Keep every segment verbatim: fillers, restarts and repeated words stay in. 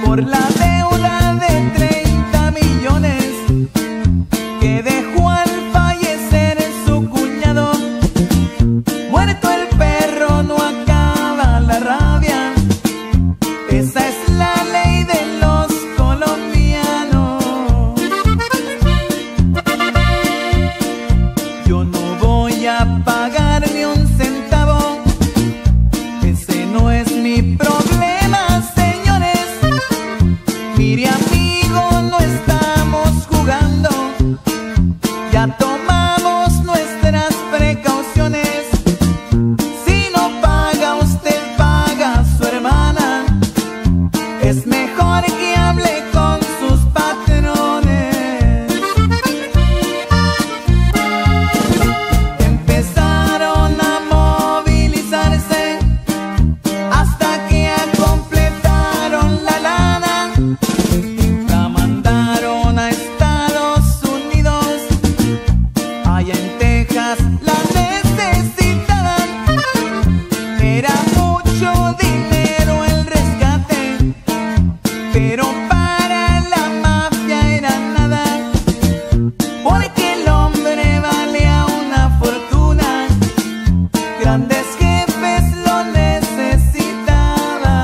por la deuda de treinta millones que dejó al fallecer su cuñado. Muerto el perro no acaba la rabia, esa es la ley de los colombianos. Yo no voy a pagar ni un centavo, ese no es mi problema, señores. Mire, amigo, no estamos jugando, ya tomamos nuestras precauciones. Si no paga usted, paga su hermana. Es mejor que hable con sus patrones. Empezaron a movilizarse hasta que completaron la lana. La mandaron a Estados Unidos, allá en Texas la necesitaban. Era mucho dinero el rescate, pero para la mafia era nada, porque el hombre valía una fortuna. Grandes jefes lo necesitaban.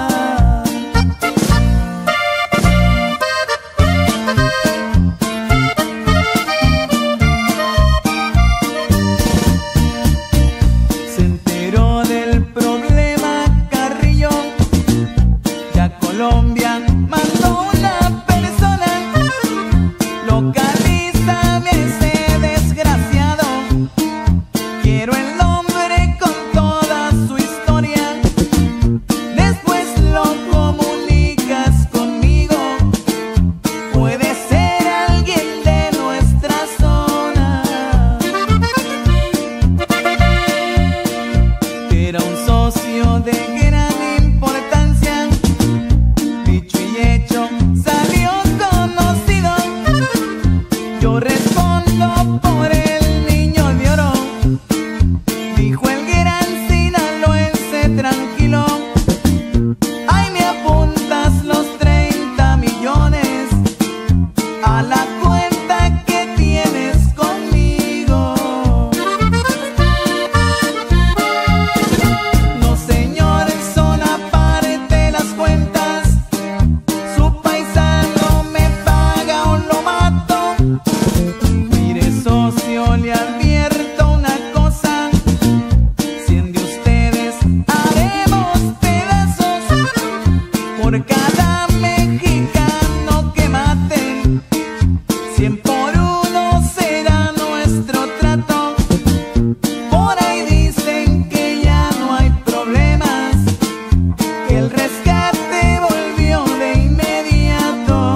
Se enteró del problema Carrillo, ya Colombia mandó una persona. Localízame a ese desgraciado, quiero el nombre con toda su historia. Después lo comunicas conmigo, puede ser alguien de nuestra zona. Era un socio de gran importancia, dicho y hecho salió conocido. Yo respondo por el niño de oro, dijo el gran sinaloense tranquilo. Ay, me apuntas los treinta millones a la cuenta que tienes conmigo. No, señor, son aparte las cuentas. Su paisano me paga o lo mato. Mire, socio, le advierto una cosa: cien de ustedes haremos pedazos por cada mexicano que maten. Cien por uno será nuestro trato. Por ahí dicen que ya no hay problemas, que el rescate volvió de inmediato.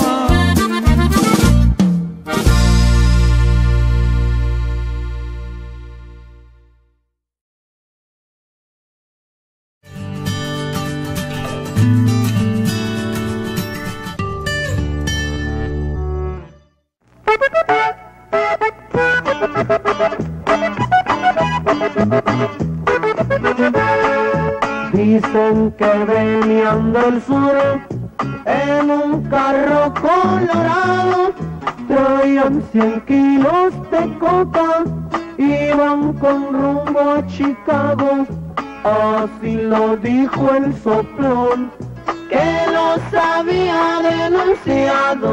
Dicen que venían del sur en un carro colorado, traían cien kilos de coca, iban con rumbo a Chicago. Así lo dijo el soplón que los había denunciado.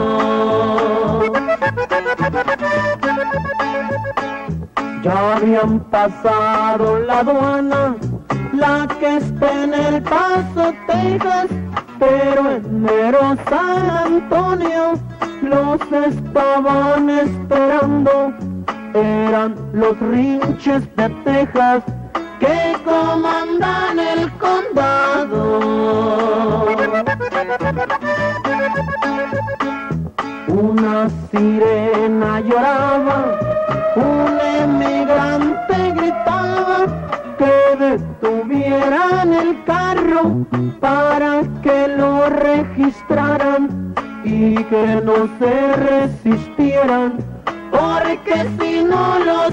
Ya habían pasado la aduana, la que está en El Paso, Texas, pero en mero San Antonio los estaban esperando. Eran los rinches de Texas que comandan el condado. Una sirena lloraba, un emigrante gritaba que detuvieran el carro para que lo registraran y que no se resistieran, porque si no los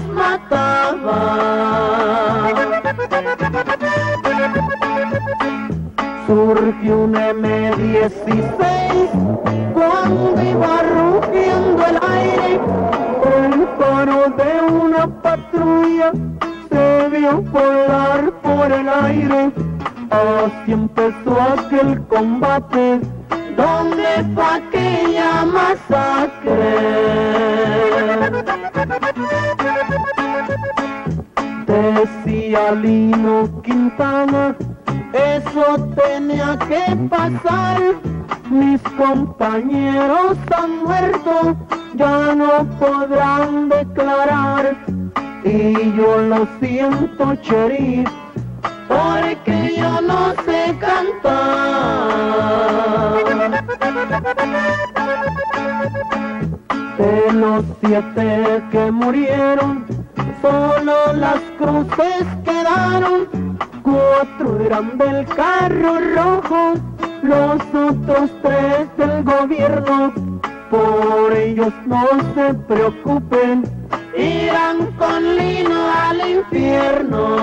mataban. Su surgió un eme dieciséis cuando iba rugiendo el aire. El faro de una patrulla se vio volar por el aire. Así empezó aquel combate, donde fue aquella masacre. Decía Lino Quintana, eso tenía que pasar. Mis compañeros han muerto, ya no podrán declarar. Y yo lo siento, sheriff, porque yo no sé cantar. De los siete que murieron, solo las cruces quedaron. Cuatro eran del carro rojo, los otros tres del gobierno. Por ellos no se preocupen, irán con Lino al infierno.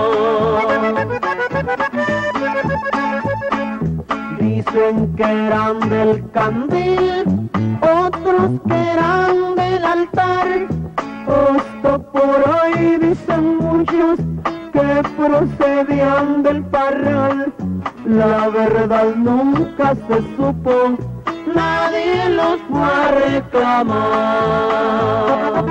Dicen que eran del candil, otros que eran del altar. Hasta por ahí dicen muchos que procedían del parral. La verdad nunca se supo, nadie los fue a reclamar.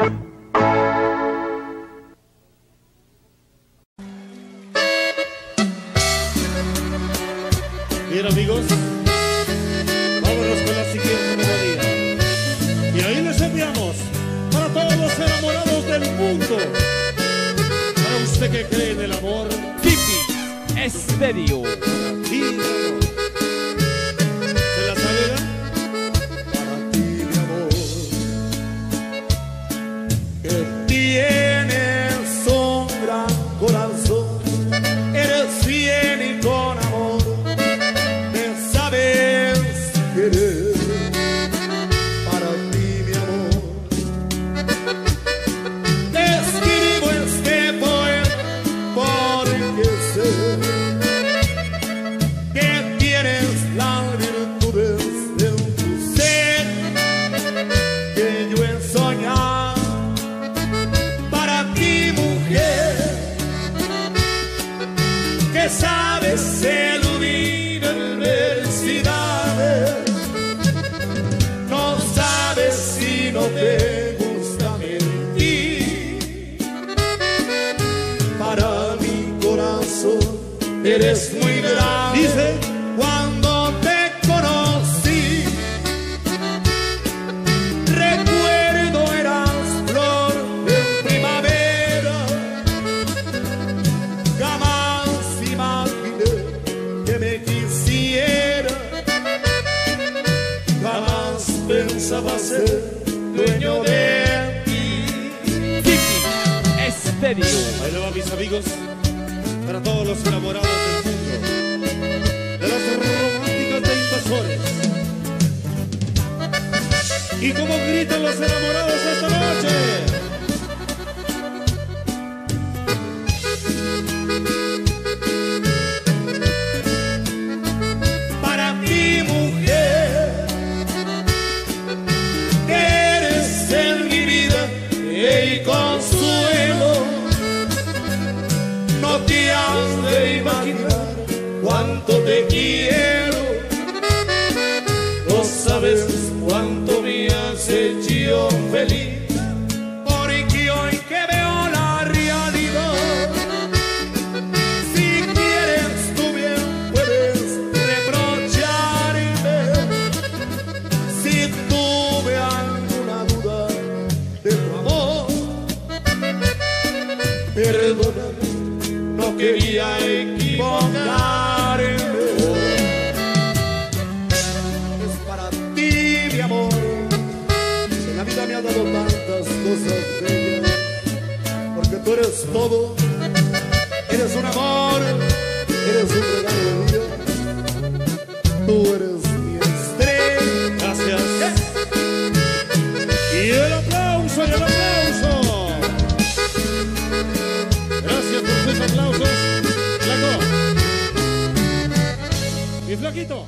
Bien, amigos, vámonos con la siguiente melodía. Y ahí les enviamos para todos los enamorados del mundo, para usted que cree en el amor. Fifi Estéreo. Sí, mi amor. ¿Se la sabe, verdad? Para ti, mi amor, que tienes un gran corazón, eres fiel y con amor me sabes querer. Para ti, mi amor, te escribo este poema porque sé que tienes las virtudes de tu ser que yo he soñado. Para ti, mujer, que sabes eludir adversidades, no sabes si no te gusta mentir. Para mi corazón eres muy grande. Dice, cuando te conocí, recuerdo eras flor de primavera. Jamás imaginé que me quisiera, jamás pensaba ser dueño de ti. Fifi Estéreo. Ahí le va, mis amigos, para todos los enamorados del mundo, de las románticas de invasores. Y como gritan los enamorados esta noche. Para ti, mujer, que eres en mi vida y consuelo, no te has de imaginar cuánto te quiero. No sabes cuánto me has hecho feliz, porque hoy que veo la realidad, si quieres tú bien puedes reprocharme. Si tuve alguna duda de tu amor, perdóname, no quería equivocarme. Es para ti, mi amor, que la vida me ha dado tantas cosas bellas, porque tú eres todo, eres un amor, eres un regalo de Dios, tú eres mi estrella. Gracias. Y el aplauso, y el aplauso. Gracias por sus aplausos, Flaco. Paquito.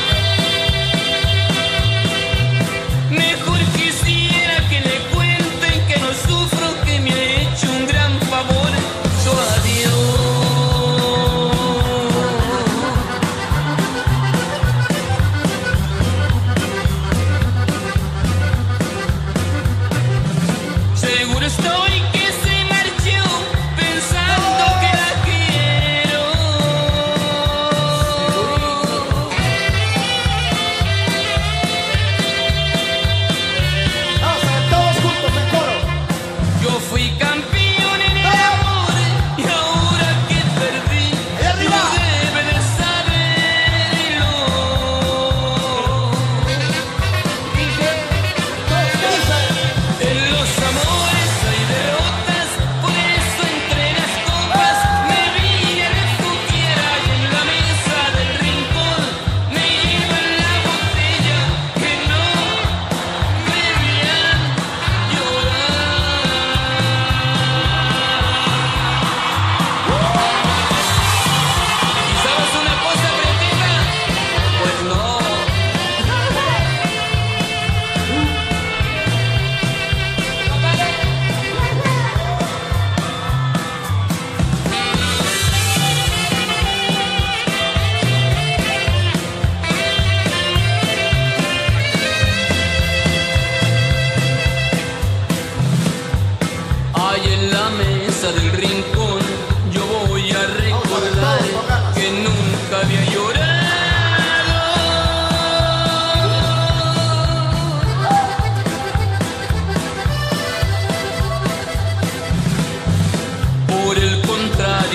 Mejor quisiera que le cuenten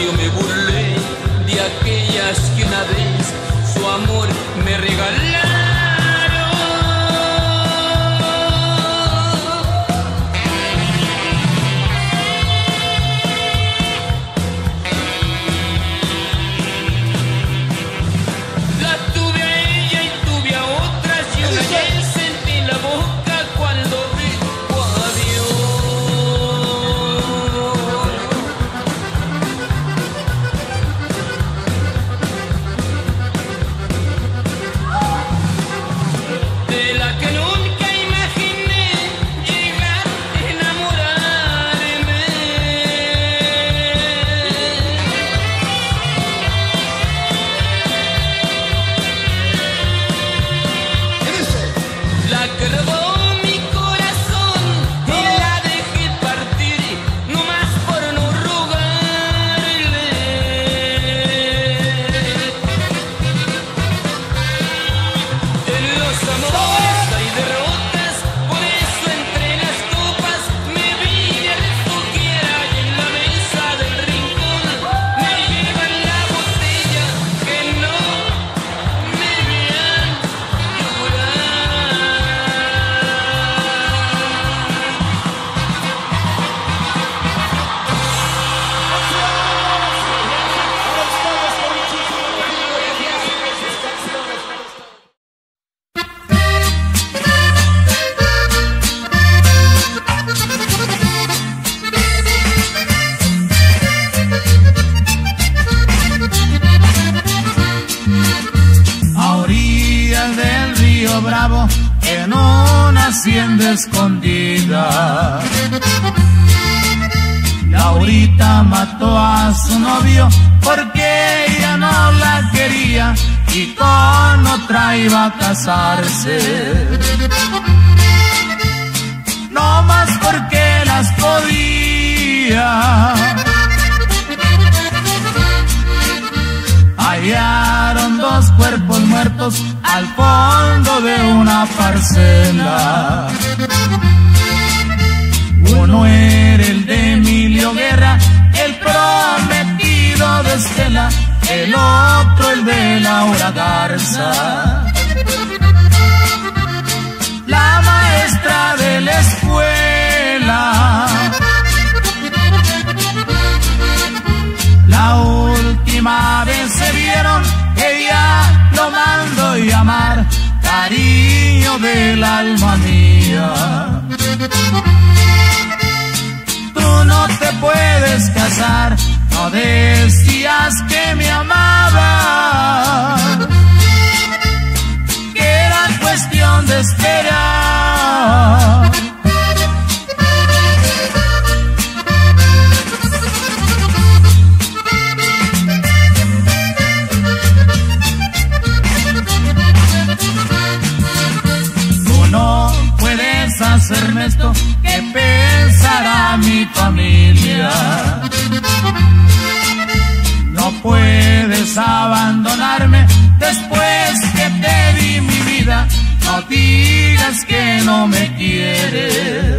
yo me burlé de aquellas que una vez su amor me regalaron. Bravo en una hacienda escondida. Laurita mató a su novio porque ella no la quería y con otra iba a casarse. No más porque las podía. Hallaron dos cuerpos muertos al fondo de una parcela. Uno era el de Emilio Guerra, el prometido de Estela, el otro el de Laura Garza, la maestra de la escuela. La última vez se vieron, ella lo mandó llamar cariño del alma mía. Tú no te puedes casar, no decías que me amabas, que era cuestión de esperar. No puedes hacerme esto, ¿qué pensará mi familia? No puedes abandonarme después que te di mi vida, no digas que no me quieres,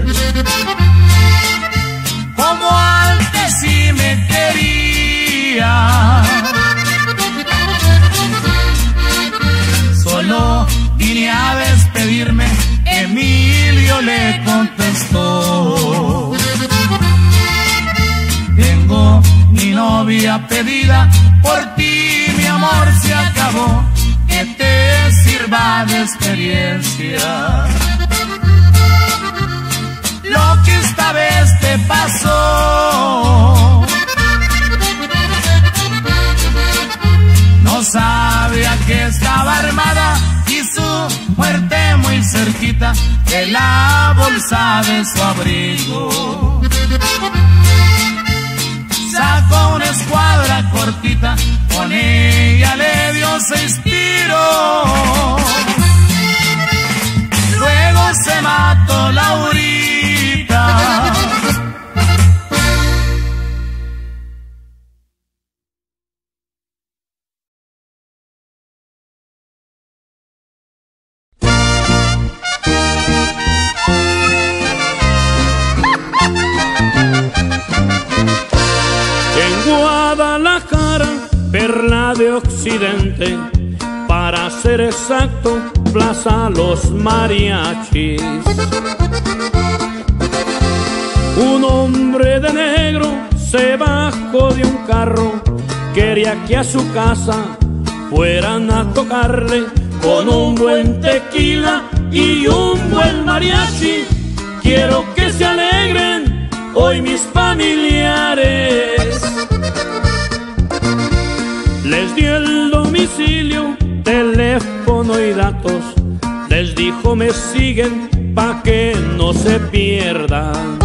como antes sí me quería. Solo vine a despedirme, Emilio le contestó. Tengo mi novia pedida, por ti mi amor se acabó, que te sirva de experiencia lo que esta vez te pasó. No sabía que estaba armada y su muerte muy cerquita de la bolsa de su abrigo. Sacó una escuadra cortita, con ella le dio seis tiros. Luego se mató Laurita. de Occidente, para ser exacto, Plaza Los Mariachis. Un hombre de negro se bajó de un carro, quería que a su casa fueran a tocarle con un buen tequila y un buen mariachi. Quiero que se alegren hoy mis familiares. Les dio el domicilio, teléfono y datos. Les dijo me siguen pa' que no se pierdan.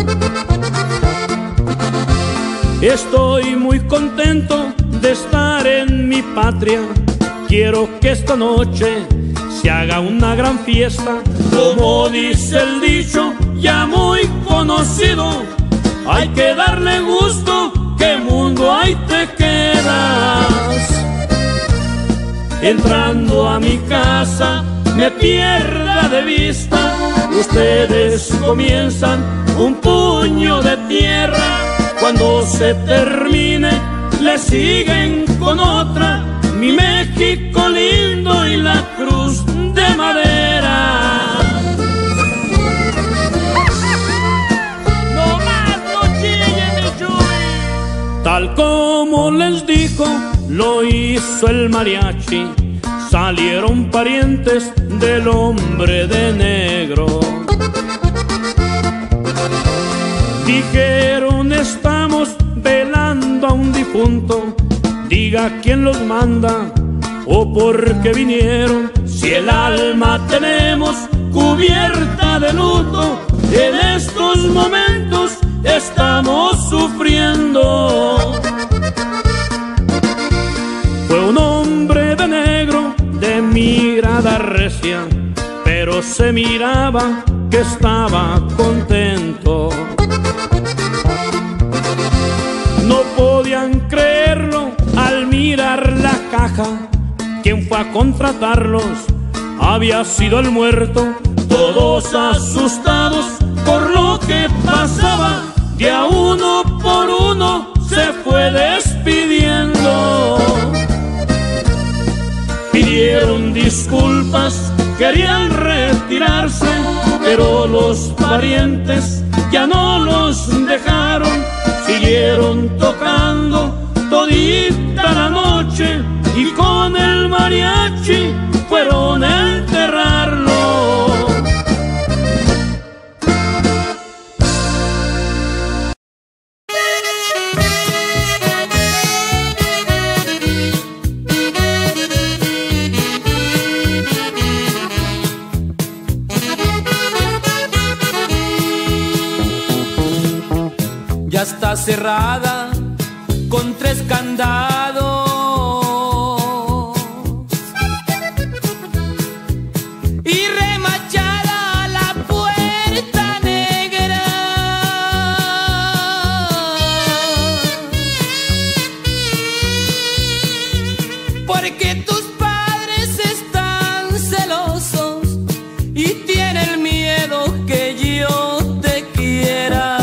Estoy muy contento de estar en mi patria. Quiero que esta noche se haga una gran fiesta. Como dice el dicho ya muy conocido, hay que darle gusto, que mundo ahí te quedas. Entrando a mi casa me pierda de vista, ustedes comienzan un puño de tierra. Cuando se termine le siguen con otra, mi México lindo y la cruz de madera. ¡No más, no chille, mi Chuy! Tal como les dijo, lo hizo el mariachi. Salieron parientes del hombre de negro. Dijeron estamos velando a un difunto, diga quién los manda o por qué vinieron. Si el alma tenemos cubierta de luto, en estos momentos estamos sufriendo. Fue un hombre de negro de mirada recia, pero se miraba que estaba contento. No podían creerlo al mirar la caja. Quien fue a contratarlos había sido el muerto. Todos asustados por lo que pasaba, de a uno por uno se fue despidiendo. Pidieron disculpas, querían retirarse, pero los parientes ya no los dejaron. Siguieron tocando todita la noche y con el mariachi fueron a enterrarlo. Ya está cerrada con tres candados y remachada la puerta negra, porque tus padres están celosos y tienen miedo que yo te quiera.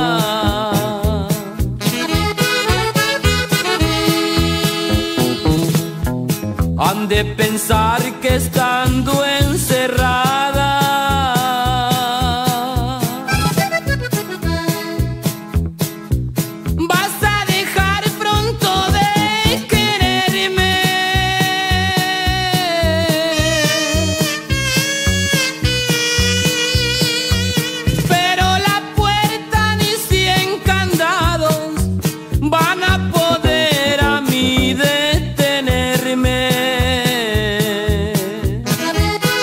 Han de pensar que estando encerrada vas a dejar pronto de quererme. Pero la puerta ni cien candados van a poder a mí detenerme.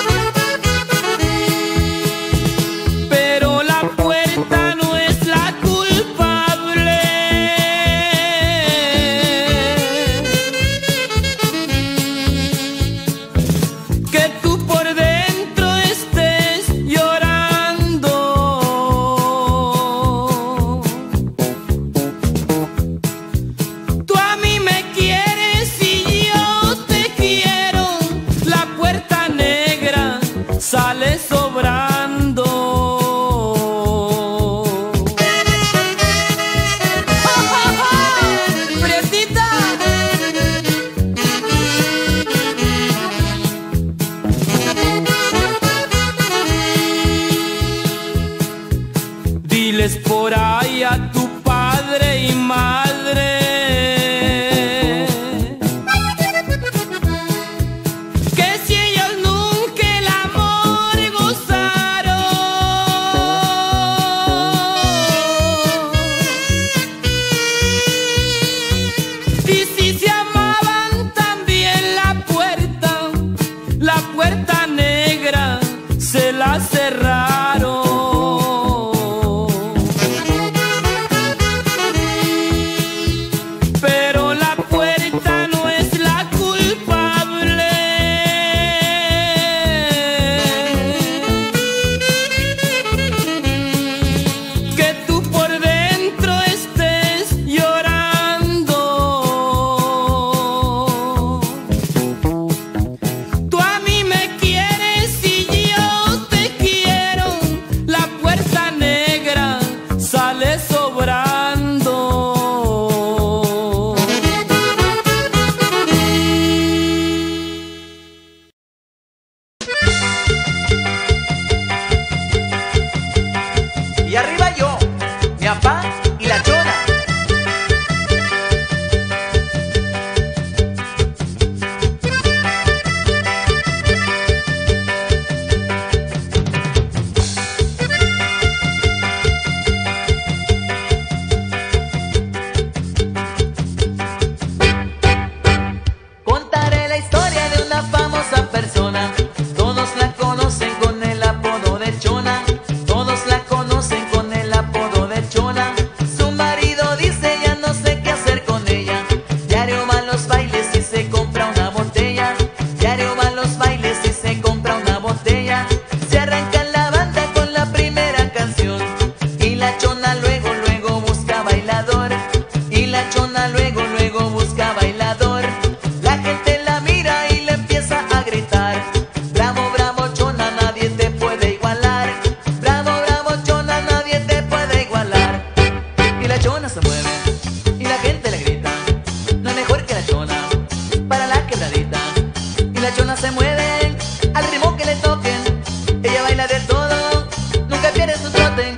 la gente le grita, no es mejor que la chona para la quebradita. Y la chona se mueve al ritmo que le toquen, ella baila de todo, nunca pierde su trote.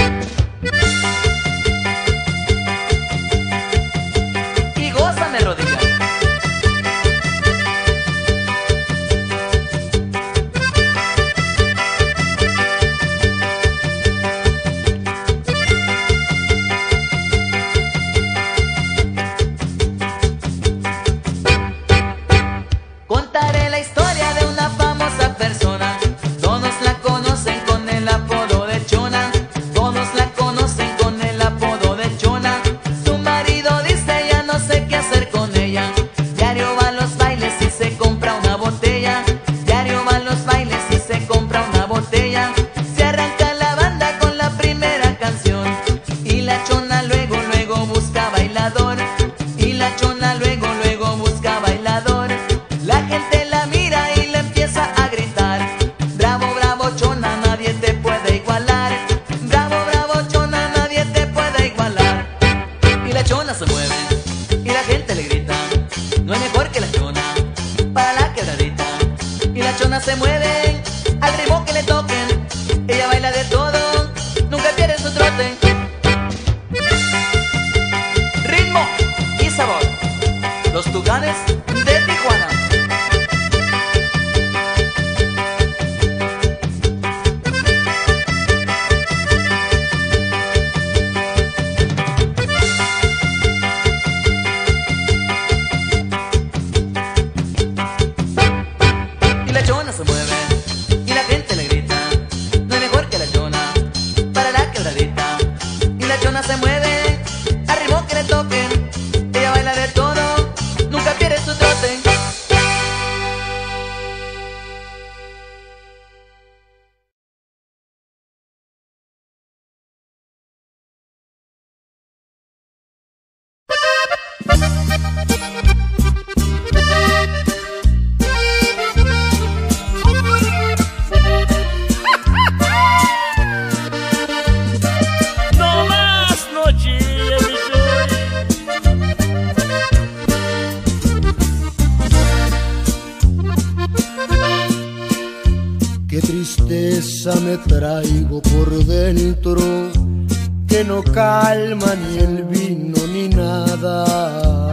Y gózame rodilla. Contaré la historia de una famosa persona. Todos la conocen con el apodo de Chona. Todos la conocen con el apodo de Chona. Su marido dice ya no sé qué hacer con ella. Diario va a los bailes y se compra una botella. Diario va a los bailes y se compra una botella. Se arranca la banda con la primera canción. Y la Chona luego, luego busca bailador. Y la Chona luego, luego busca bailador. La gente la mira y le empieza a gritar: bravo, bravo, Chona, nadie te puede igualar. Bravo, bravo, Chona, nadie te puede igualar. Y la Chona se mueve y la gente le grita, no es mejor que la Chona para la quebradita. Y la Chona se mueve al ritmo que le toquen, ella baila de todo, nunca pierde su trote. Ritmo y sabor, los Tucanes de Tijuana. Y la Chona se mueve y la gente le grita, no es mejor que la Chona para la quebradita. Y la Chona se mueve al ritmo que le toquen, ella baila de todo, nunca pierde su trote. No más no chille, mi Chuy. Qué tristeza me traigo por dentro, que no calma ni el vino ni nada.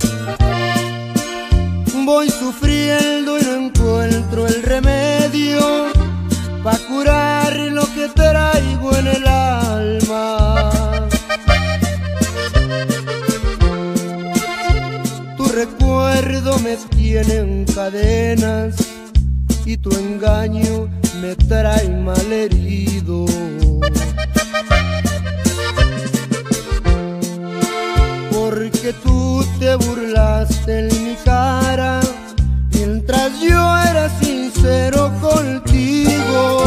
Voy sufriendo y no encuentro el remedio pa' curar lo que traigo en el alma. Tu recuerdo me tiene en cadenas y tu engaño me trae malherido. Porque tú te burlaste en mi cara mientras yo era sincero contigo.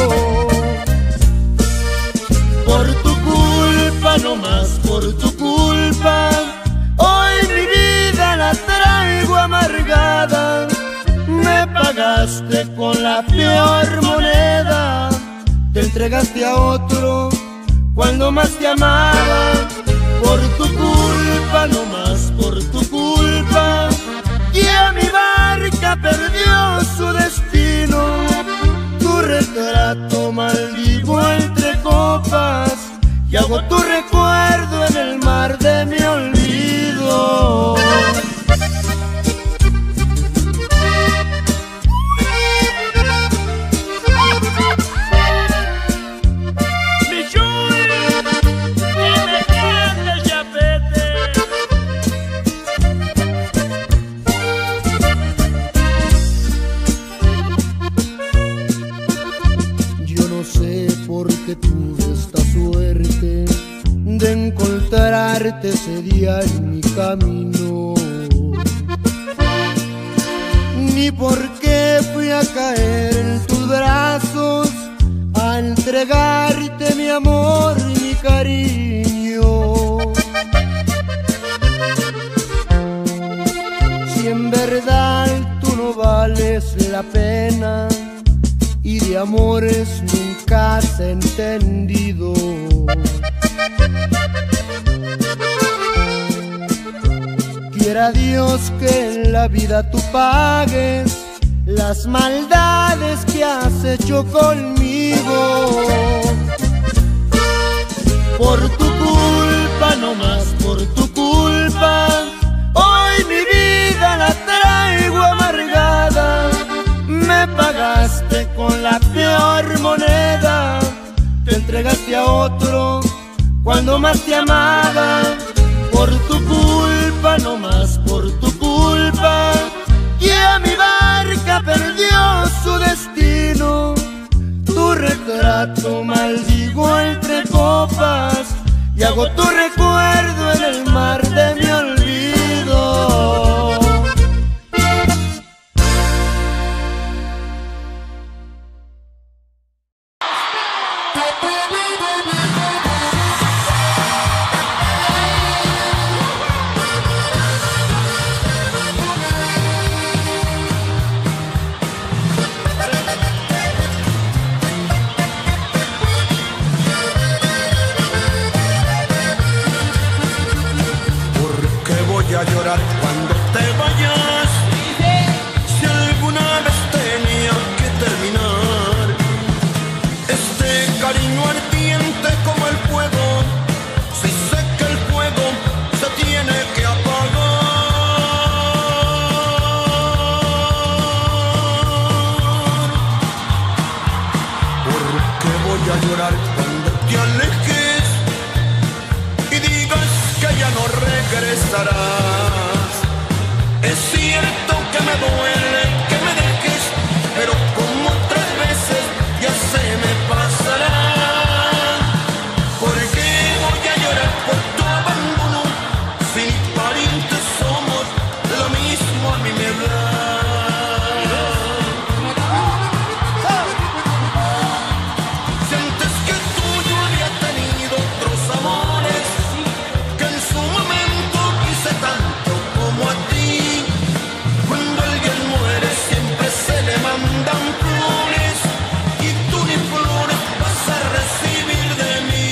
Por tu culpa, no más por tu culpa, hoy mi vida la traigo amargada. Me pagaste con la peor moneda, te entregaste a otro cuando más te amaba. Por tu culpa, no más por tu culpa, ya mi barca perdió su destino. Tu retrato maldigo entre copas y hago tu recuerdo en el mar de mi olvido. Que tuve esta suerte de encontrarte ese día en mi camino, ni por qué fui a caer en tus brazos a entregarte mi amor y mi cariño. Si en verdad tú no vales la pena y de amores nunca has entendido, Quiera Dios que en la vida tú pagues las maldades que has hecho conmigo. Por tu culpa, no más por tu culpa, hoy mi vida la traigo amargada. Me pagaste con la peor moneda, te entregaste a otro cuando más te amaba. Por tu culpa, no más por tu culpa, ya mi barca perdió su destino. Tu retrato maldigo entre copas y hago tu recuerdo en el mar de mi olvido. A llorar cuando te vayas, si alguna vez tenía que terminar este cariño ardiente como el fuego, si sé que el fuego se tiene que apagar. ¿Por qué voy a llorar cuando te alejes y digas que ya no regresarás? Es cierto que me duele que me dejes, pero como otras veces ya se me pasará. ¿Por qué voy a llorar por tu abandono? Si ni parientes somos, lo mismo a mí me da. Sientes que tú yo había tenido otros amores, que en su momento quise tanto como a ti. Cuando alguien muere siempre se le mandan flores, y tú ni flores vas a recibir de mí.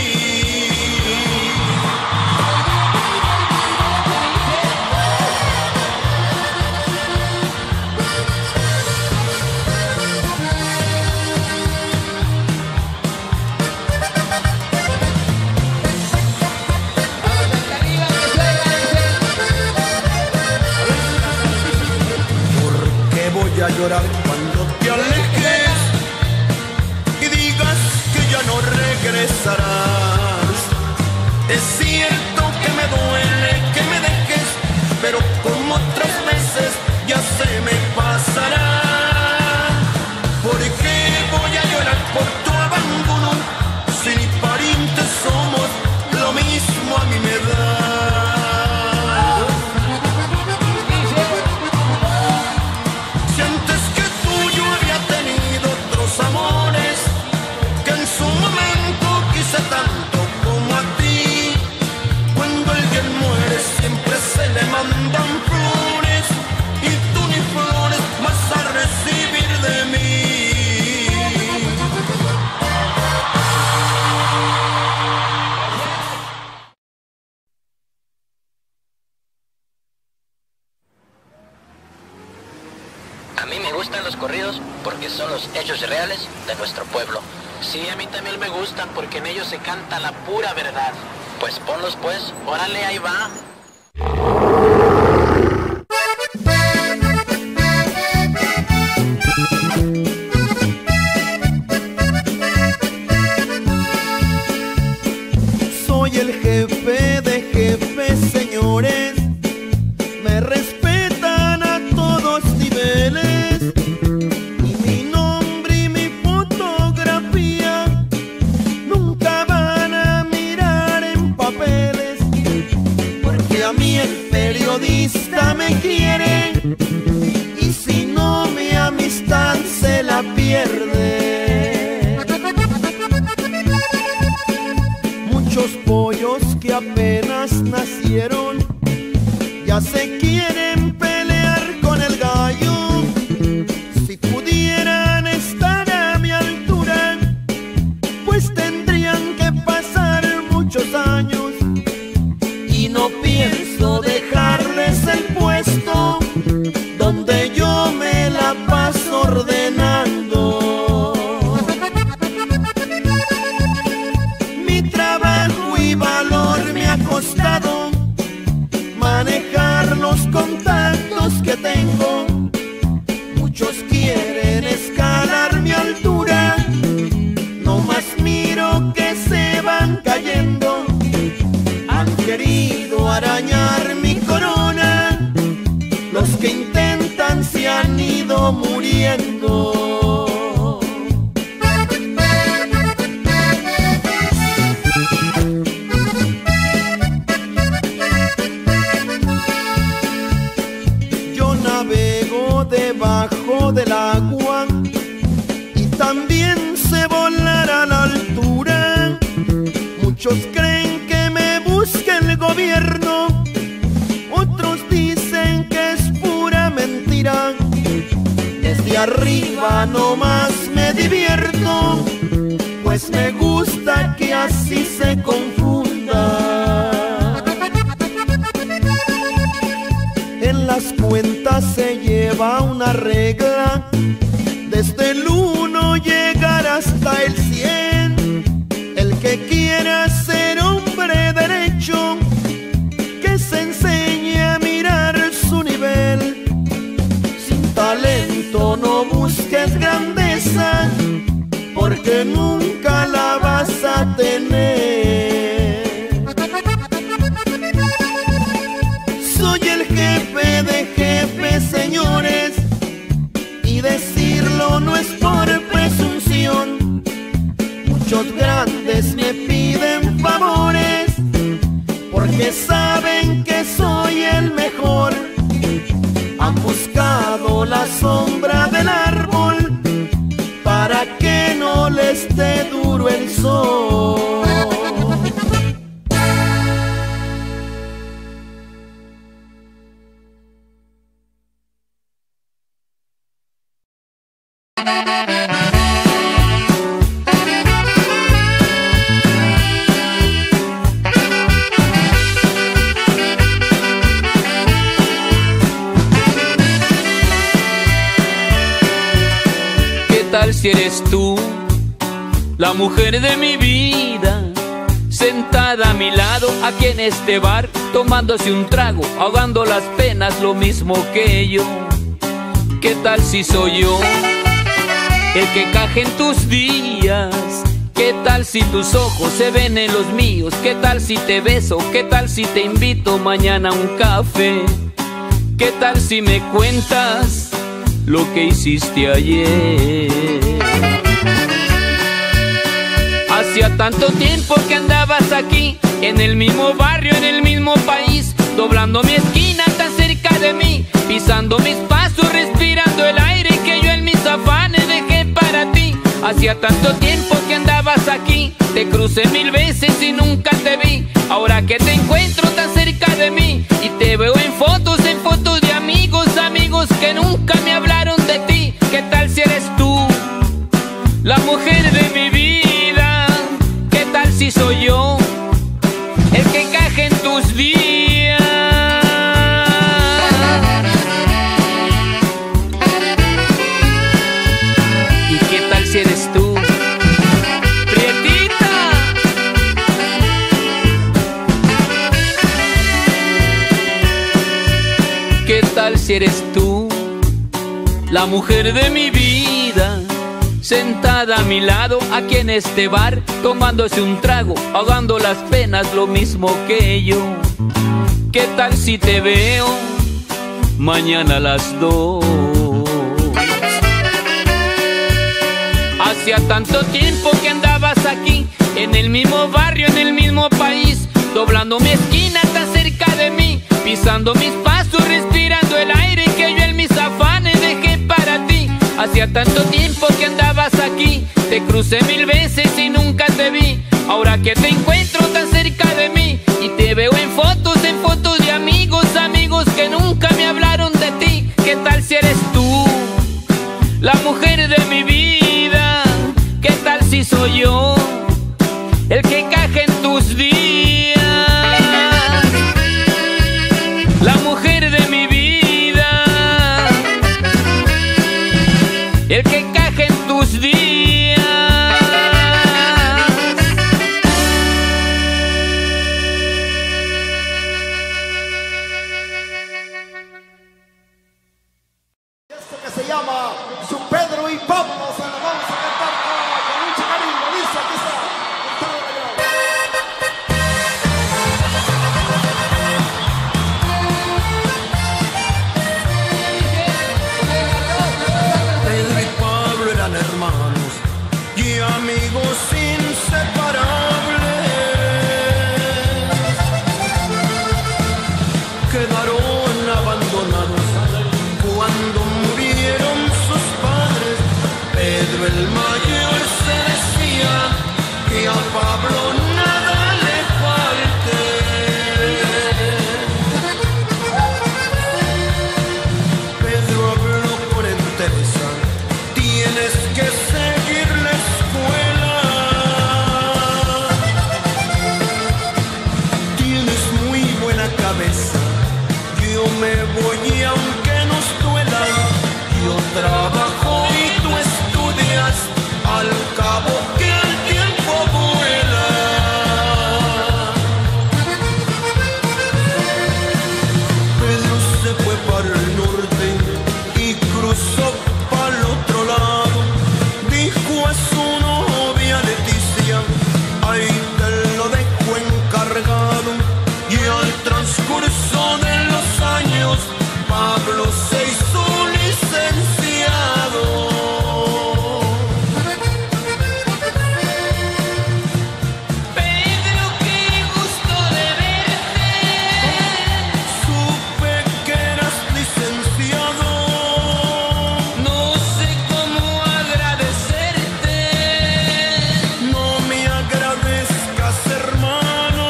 Voy a llorar cuando te alejes y digas que ya no regresarás. Es cierto que me duele que me dejes, pero como otras veces ya se me pasará. ¿Por qué voy a llorar por tu abandono? Si ni parientes somos, lo mismo a mí me da. Amores que en su momento quise tanto como a ti. Cuando alguien muere siempre se le mandan flores, y tú ni flores vas a recibir de mí. A mí me gustan los corridos porque son los hechos reales de nuestro pueblo. Sí, a mí también me gustan porque en ellos se canta la pura verdad. Pues ponlos pues, órale, ahí va. Soy el jefe de jefes, señores, me respetan a todos niveles, y mi nombre y mi fotografía nunca van a mirar en papeles, porque a mí el periodista me quiere, y si no mi amistad se la pierde. Muchos pollos que apenas nacieron ya se quieren pelear con el gallo. Si pudieran estar a mi altura, pues tendrían que pasar muchos años, y no pienso dejarle manejar los contactos que tengo. Muchos quieren escalar mi altura, no más miro que se van cayendo. Han querido arañar mi corona, los que intentan se han ido muriendo. Yo navego debajo del agua y también sé volar a la altura. Muchos creen que me busca el gobierno, otros dicen que es pura mentira. Desde arriba nomás me divierto, pues me gusta que así se confunda. En las cuentas se lleva una regla, desde el uno llegar hasta el cien. El que quiera ser hombre derecho, que se enseñe a mirar su nivel. Sin talento no busques grandeza, porque nunca la vas a tener. Soy el jefe de jefes, señores, y decirlo no es por presunción. Muchos grandes me piden favores, porque saben que soy el mejor. Han buscado la sombra del árbol para que no les dé duro el sol. Si eres tú, la mujer de mi vida, sentada a mi lado aquí en este bar, tomándose un trago, ahogando las penas lo mismo que yo. ¿Qué tal si soy yo el que caje en tus días? ¿Qué tal si tus ojos se ven en los míos? ¿Qué tal si te beso? ¿Qué tal si te invito mañana a un café? ¿Qué tal si me cuentas lo que hiciste ayer? Hacía tanto tiempo que andabas aquí, en el mismo barrio, en el mismo país, doblando mi esquina tan cerca de mí, pisando mis pasos, respirando el aire que yo en mis afanes dejé para ti. Hacía tanto tiempo que andabas aquí, te crucé mil veces y nunca te vi. Ahora que te encuentro tan cerca de mí y te veo en fotos, en fotos de amigos, amigos que nunca me hablaron de ti. ¿Qué tal si eres tú, la mujer de mi vida? ¿Qué tal si soy yo el que encaje en tus días? ¿Y qué tal si eres tú, prietita? ¿Qué tal si eres tú, la mujer de mi vida, sentada a mi lado aquí en este bar, tomándose un trago, ahogando las penas lo mismo que yo? ¿Qué tal si te veo mañana a las dos? Hacía tanto tiempo que andabas aquí, en el mismo barrio, en el mismo país, doblando mi esquina tan cerca de mí, pisando mis pasos, respirando el aire que yo en mis afanes dejé para ti. Hacía tanto tiempo que andabas aquí, te crucé mil veces y nunca te vi. Ahora que te encuentro tan cerca de mí y te veo en fotos, en fotos de amigos, amigos que nunca me hablaron de ti. ¿Qué tal si eres tú, la mujer de mi vida? ¿Qué tal si soy yo el que encaje en tus días? La mujer de mi vida, el que encaje en tus días. llama Su Pedro y Pablo. Se la vamos a cantar con mucho cariño. Dice, aquí está. Pedro y Pablo eran hermanos y amigos inseparables. Quedaron abandonados cuando murieron sus padres. Pedro el mayor se decía que a Pablo nada le falte. Pedro habló por entereza: tienes que seguir la escuela. Tienes muy buena cabeza. Yo me voy aunque nos duela. Yo trabajo y tú estudias, al cabo que el tiempo vuela. Pedro se fue para el norte y cruzó para el otro lado. Dijo a su novia Leticia: ahí te lo dejo encargado. Y al transcurso de los años, Pablo se hizo licenciado. Pedro, qué gusto de verte. Supe que eras licenciado. No sé cómo agradecerte. No me agradezcas, hermano.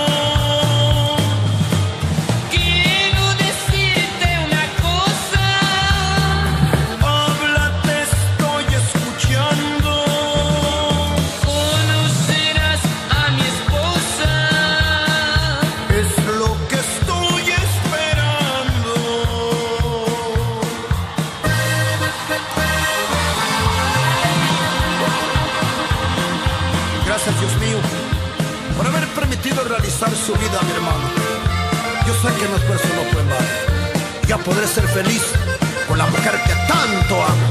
Quiero decirte una cosa. Habla, te estoy escuchando. Conocerás a mi esposa. Es lo que estoy esperando. Gracias, Dios mío, por haber permitido realizar su vida, mi hermano. Yo sé que no es por eso no fue mal. Ya podré ser feliz con la mujer que tanto amo.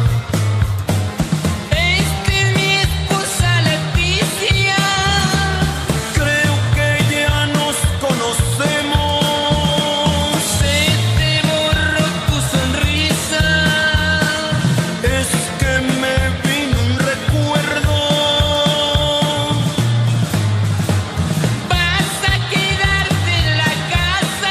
Esta es mi esposa Leticia. Creo que ya nos conocemos. Se te borró tu sonrisa. Es que me vino un recuerdo. Vas a quedarte en la casa.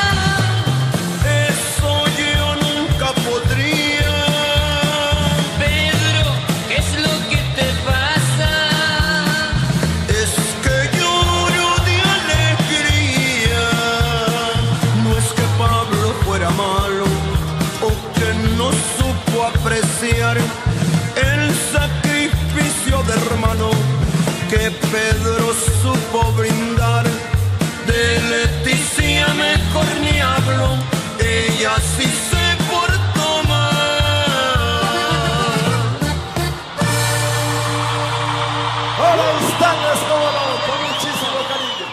Eso yo nunca podría. Pedro, ¿qué es lo que te pasa? Es que lloro de alegría. No es que Pablo fuera malo o que no supo apreciar el sacrificio de hermano que Pedro supo brindar. De Leticia mejor ni hablo, ella sí se portó mal. Hola, ustedes, cómo no, con muchísimo cariño.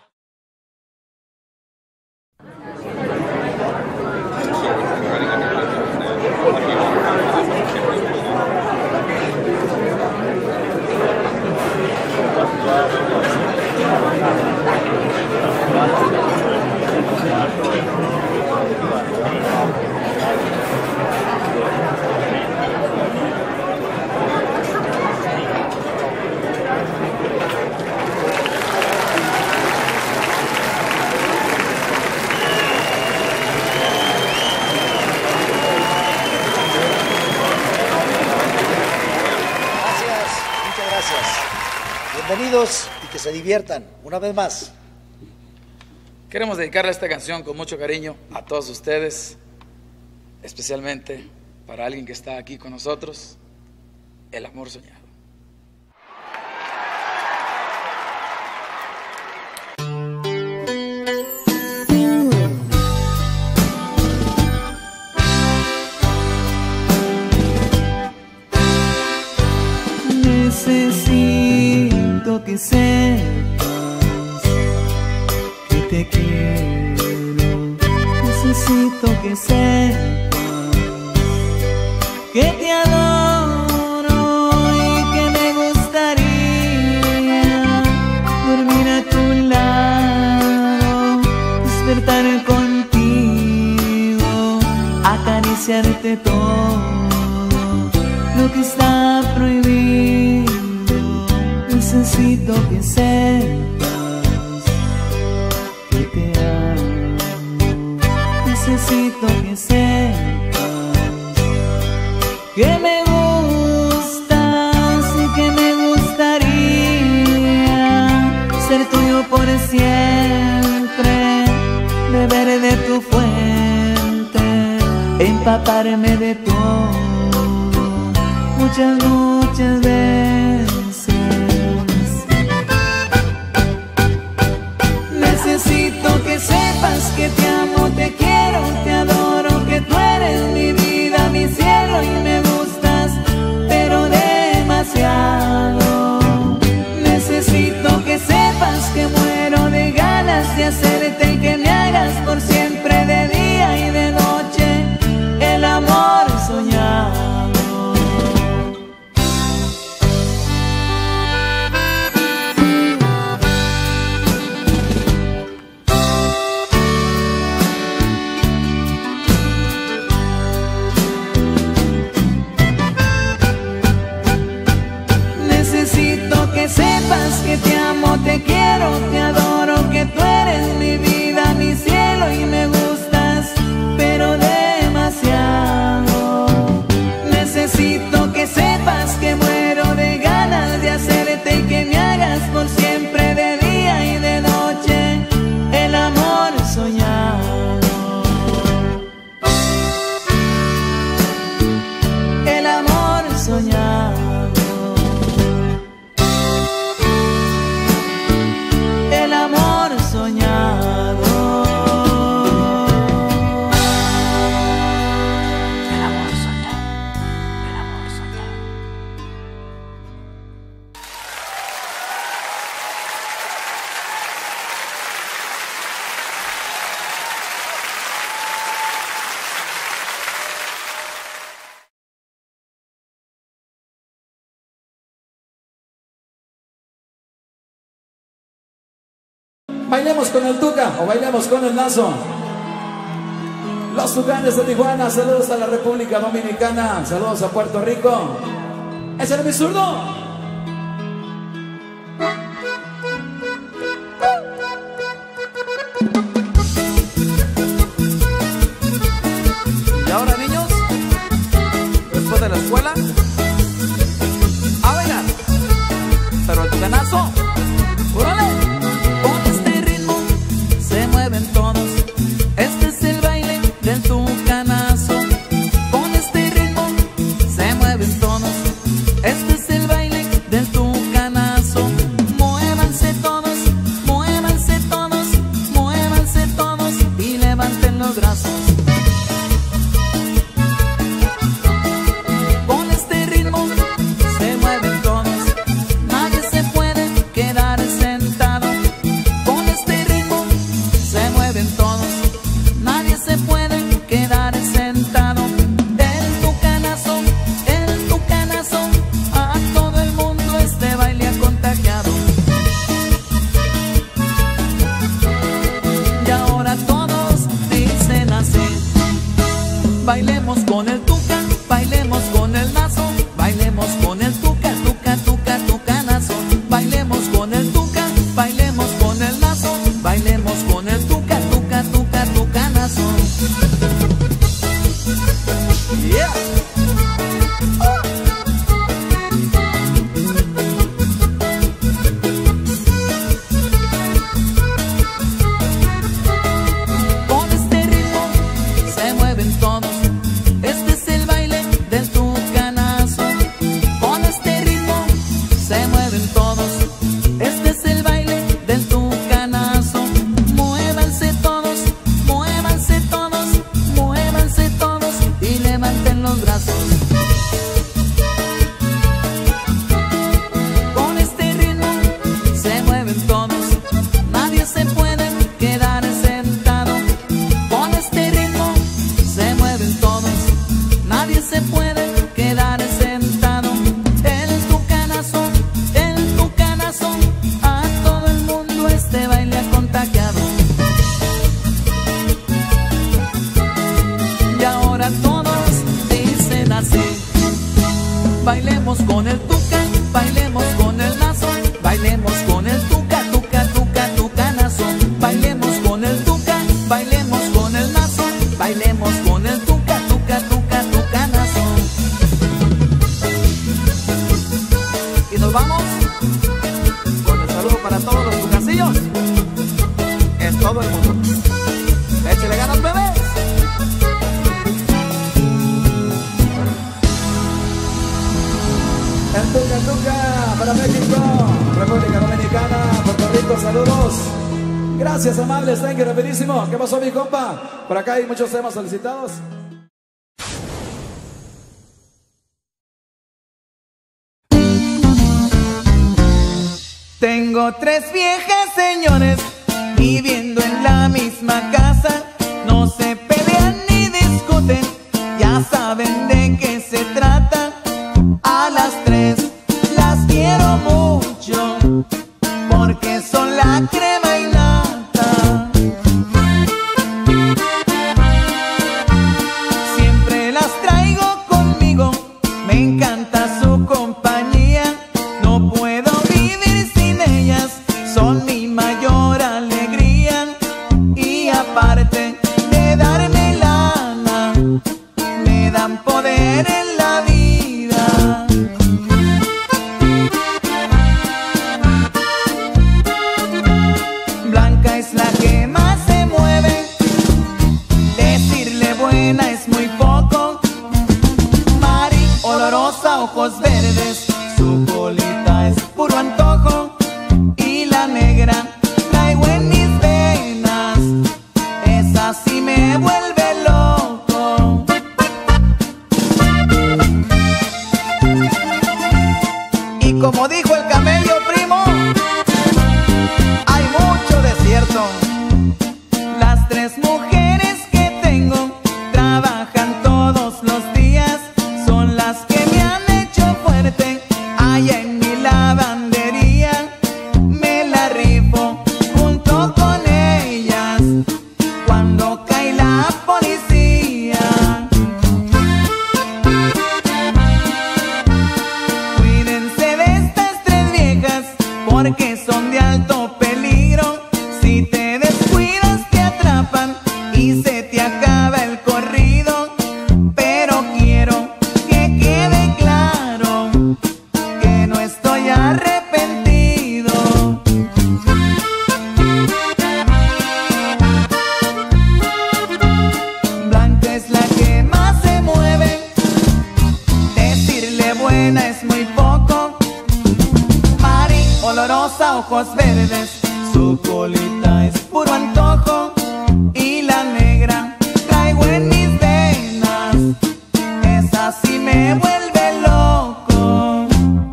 Gracias, muchas gracias. Bienvenidos y que se diviertan una vez más. Queremos dedicarle esta canción con mucho cariño a todos ustedes, especialmente para alguien que está aquí con nosotros, el amor soñado. Necesito que sepas que te quiero. Necesito que sepas que te adoro y que me gustaría dormir a tu lado, despertar contigo, acariciarte todo lo que está prohibido. Necesito que sepas que te amo, necesito que sepas que me gustas y que me gustaría ser tuyo por siempre, beber de tu fuente, empaparme de todo, muchas, muchas veces. Necesito que sepas que te amo, te quiero, te adoro, que tú eres mi vida, mi cielo y me gustas, pero demasiado. Necesito que sepas que muero de ganas de hacerte y que me hagas por siempre, de día y de noche, el amor soñado. Que sepas que te amo, te quiero, te adoro, que tú eres mi vida, mi cielo y me gustas, pero demasiado. Necesito que sepas que muero de ganas de hacerte y que me hagas por siempre, de día y de noche, el amor soñado. El amor soñado. El amor soñado. El amor soñado. El amor soñado. Bailemos con el Tuca o bailemos con el Lazo. Los Tucanes de Tijuana, saludos a la República Dominicana, saludos a Puerto Rico. ¡Ese es mi zurdo! Y ahora, niños, después de la escuela, a bailar, pero el tucanazo, ¡órale! Todos, este es el baile del tucanazo. Con este ritmo se mueven todos, este es el baile del tucanazo. Muévanse todos, muévanse todos, muévanse todos y levanten los brazos. Con este ritmo se mueven todos, nadie se puede quedar sentado. Con este ritmo se mueven todos, nadie se puede quedar sentado. El tucanazo, el tucanazo, a todo el mundo este baile ha contagiado. Y ahora todos dicen así: bailemos con el tuca, bailemos con el nazo, bailemos con el tuca, tuca, tuca, tucanazo. Bailemos con el tuca, bailemos con el nazo, bailemos con el tuca, tuca, tuca, tucanazo. Yeah. Oh. Con este ritmo se mueven todos, este es el baile del tucanazo. Con este ritmo se mueven todos, este es el baile del tucanazo. Muévanse todos, muévanse todos, muévanse todos y levanten los brazos. Con este ritmo se mueven todos, nadie se puede quedar sentado. Con este ritmo se mueven todos, nadie se puede bailemos con el tuca, bailemos con el nazo, bailemos con el tuca, tuca, tuca, tucanazo, bailemos con el tuca, bailemos con el nazo, bailemos con el tuca, tuca, tuca, tucanazo. Y nos vamos con el saludo para todos los tucancillos en todo el mundo. Échale ganas, bebés. El tuca, el tuca para México, República Dominicana, Puerto Rico, saludos. Gracias, amables, thank you, rapidísimo. ¿Qué pasó, mi compa? Por acá hay muchos temas solicitados. Tengo tres viejas señores viviendo en la misma casa. No se pelean ni discuten, ya saben de qué se trata. A las tres las quiero mucho porque son la crema y nata. Siempre las traigo conmigo, me encanta su compañía. No puedo vivir sin ellas, son mi mayor alegría. Y aparte de darme lana, me dan poder en la vida. Blanca es la que más se mueve, decirle buena es muy poco. Mari, olorosa, ojos verdes, su colita es puro antojo. Y la negra traigo en mis venas, esa sí me vuelve loco. Y como dijo el camello, primo, hay mucho desierto. Las tres mujeres que tengo trabajan todos los días, son las que me han hecho fuerte allá en mi lavandería. Me la rifo junto con ellas cuando cae la policía. Cuídense de estas tres viejas porque son de alto peligro. Si te descuidas te atrapan y se te acaba el corrido. Pero quiero que quede claro que no estoy arrepentido. Blanca es la que más se mueve, decirle buena es muy poco. Mari, olorosa, ojos verdes, su colita es puro antojo. Y la negra traigo en mis venas, esa sí me vuelve loco.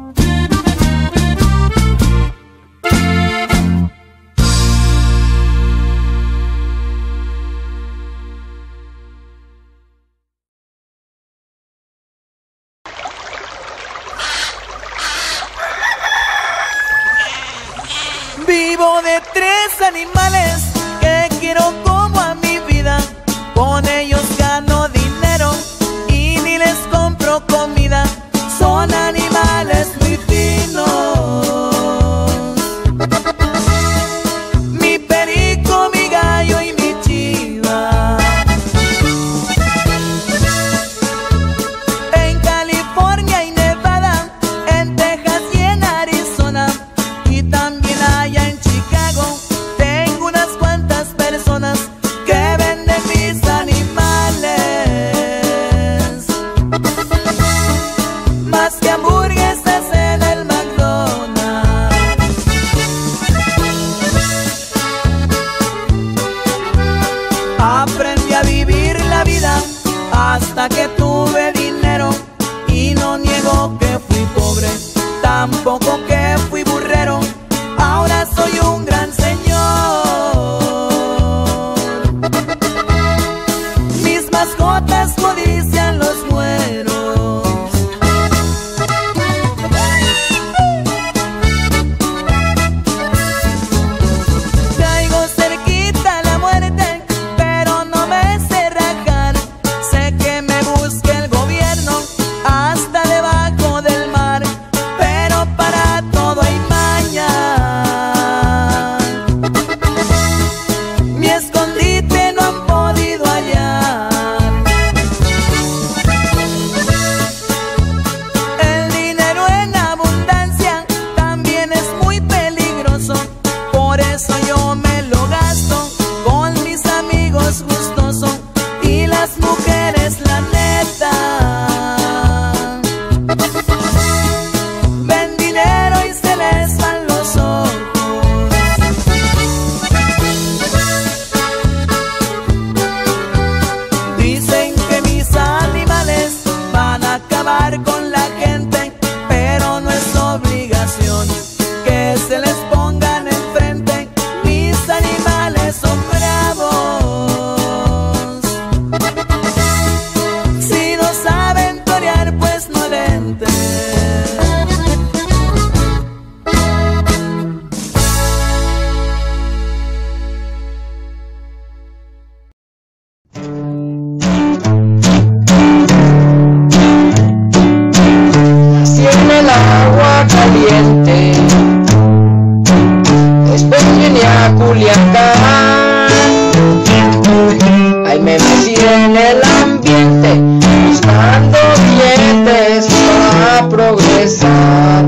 Vivo de tres animales que quiero como a mi vida. Con ellos gano dinero y ni les compro comida. Son animales muy finos, mi perico, mi gallo y mi chiva. En California y Nevada, en Texas y en Arizona, y también allá en Chicago, tengo unas cuantas personas que venden mis animales. Más que hamburguesas en el McDonald's. Aprendí a vivir la vida hasta que tuve dinero, y no niego que fui pobre, tampoco que fui burrero. Ahora soy un gran señor. Mis mascotas codician los mueros. Caigo cerquita a la muerte, pero no me sé rajar. Sé que me busque el gobierno hasta debajo de las mujeres, la neta, ven dinero y se les van los ojos. Dicen que mis animales van a acabar con la gente, pero no es obligación que se les pongan enfrente. Mis animales son bravos, si no saben torear pues no le entren. Si en el agua caliente después vine a Culiacán, ahí me metí en el ambiente buscando billetes para progresar.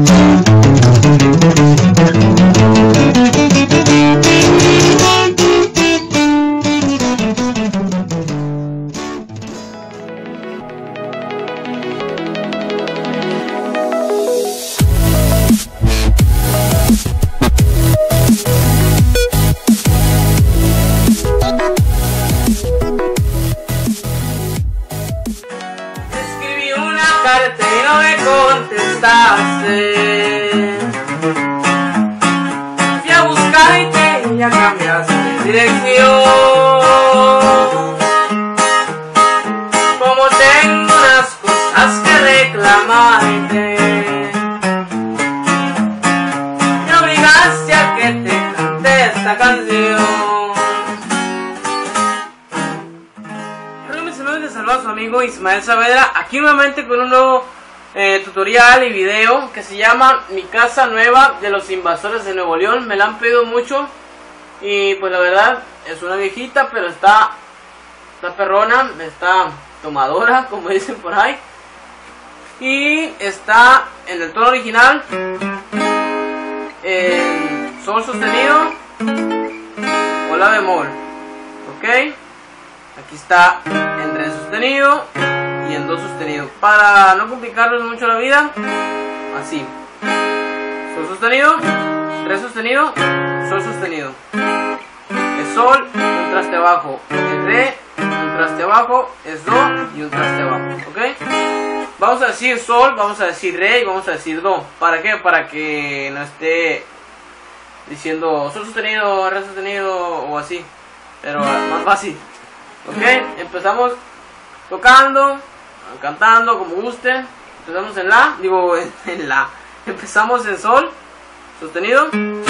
Escribí una carta y no me contestaste. Fui a buscarte y ya cambiaste de dirección. Como tengo unas cosas que reclamarte, me obligaste a que te cante esta canción. Les saluda a su amigo Ismael Saavedra, aquí nuevamente con un nuevo eh, tutorial y video que se llama Mi Casa Nueva de los Invasores de Nuevo León. Me la han pedido mucho y pues la verdad es una viejita, pero está, está perrona, está tomadora, como dicen por ahí, y está en el tono original, en sol sostenido o la bemol, ok. Aquí está en re sostenido y en do sostenido. Para no complicarles mucho la vida, así: sol sostenido, re sostenido, sol sostenido. Es sol, un traste abajo. Es re, un traste abajo. Es do y un traste abajo. ¿Ok? Vamos a decir sol, vamos a decir re y vamos a decir do. ¿Para qué? Para que no esté diciendo sol sostenido, re sostenido o así. Pero más fácil. Ok, empezamos tocando, cantando, como guste. Empezamos en la, digo en, en la. Empezamos en sol, sostenido.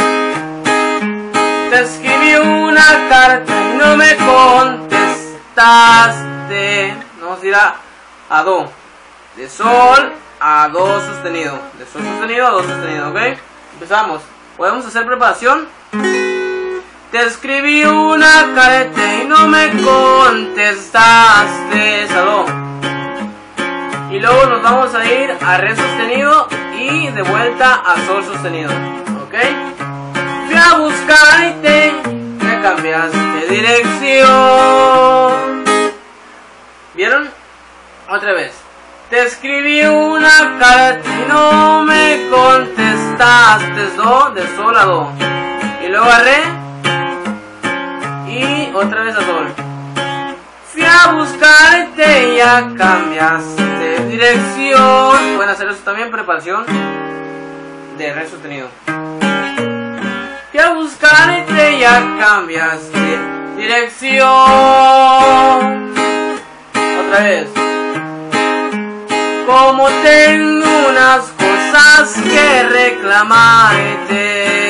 Te escribí una carta y no me contestaste. Vamos a ir a, a do. De sol a do sostenido. De sol sostenido a do sostenido, ok. Empezamos. Podemos hacer preparación. Te escribí una carta y no me contestaste, esa do. Y luego nos vamos a ir a re sostenido y de vuelta a sol sostenido, ¿ok? Fui a buscarte, me cambiaste de dirección. ¿Vieron? Otra vez. Te escribí una carta y no me contestaste, do, de sol a do. Y luego a re. Y otra vez a sol. Fui a buscarte y ya cambiaste de dirección. Pueden hacer eso también, preparación de re sostenido. Fui a buscarte y ya cambiaste de dirección. Otra vez. Como tengo unas cosas que reclamarte.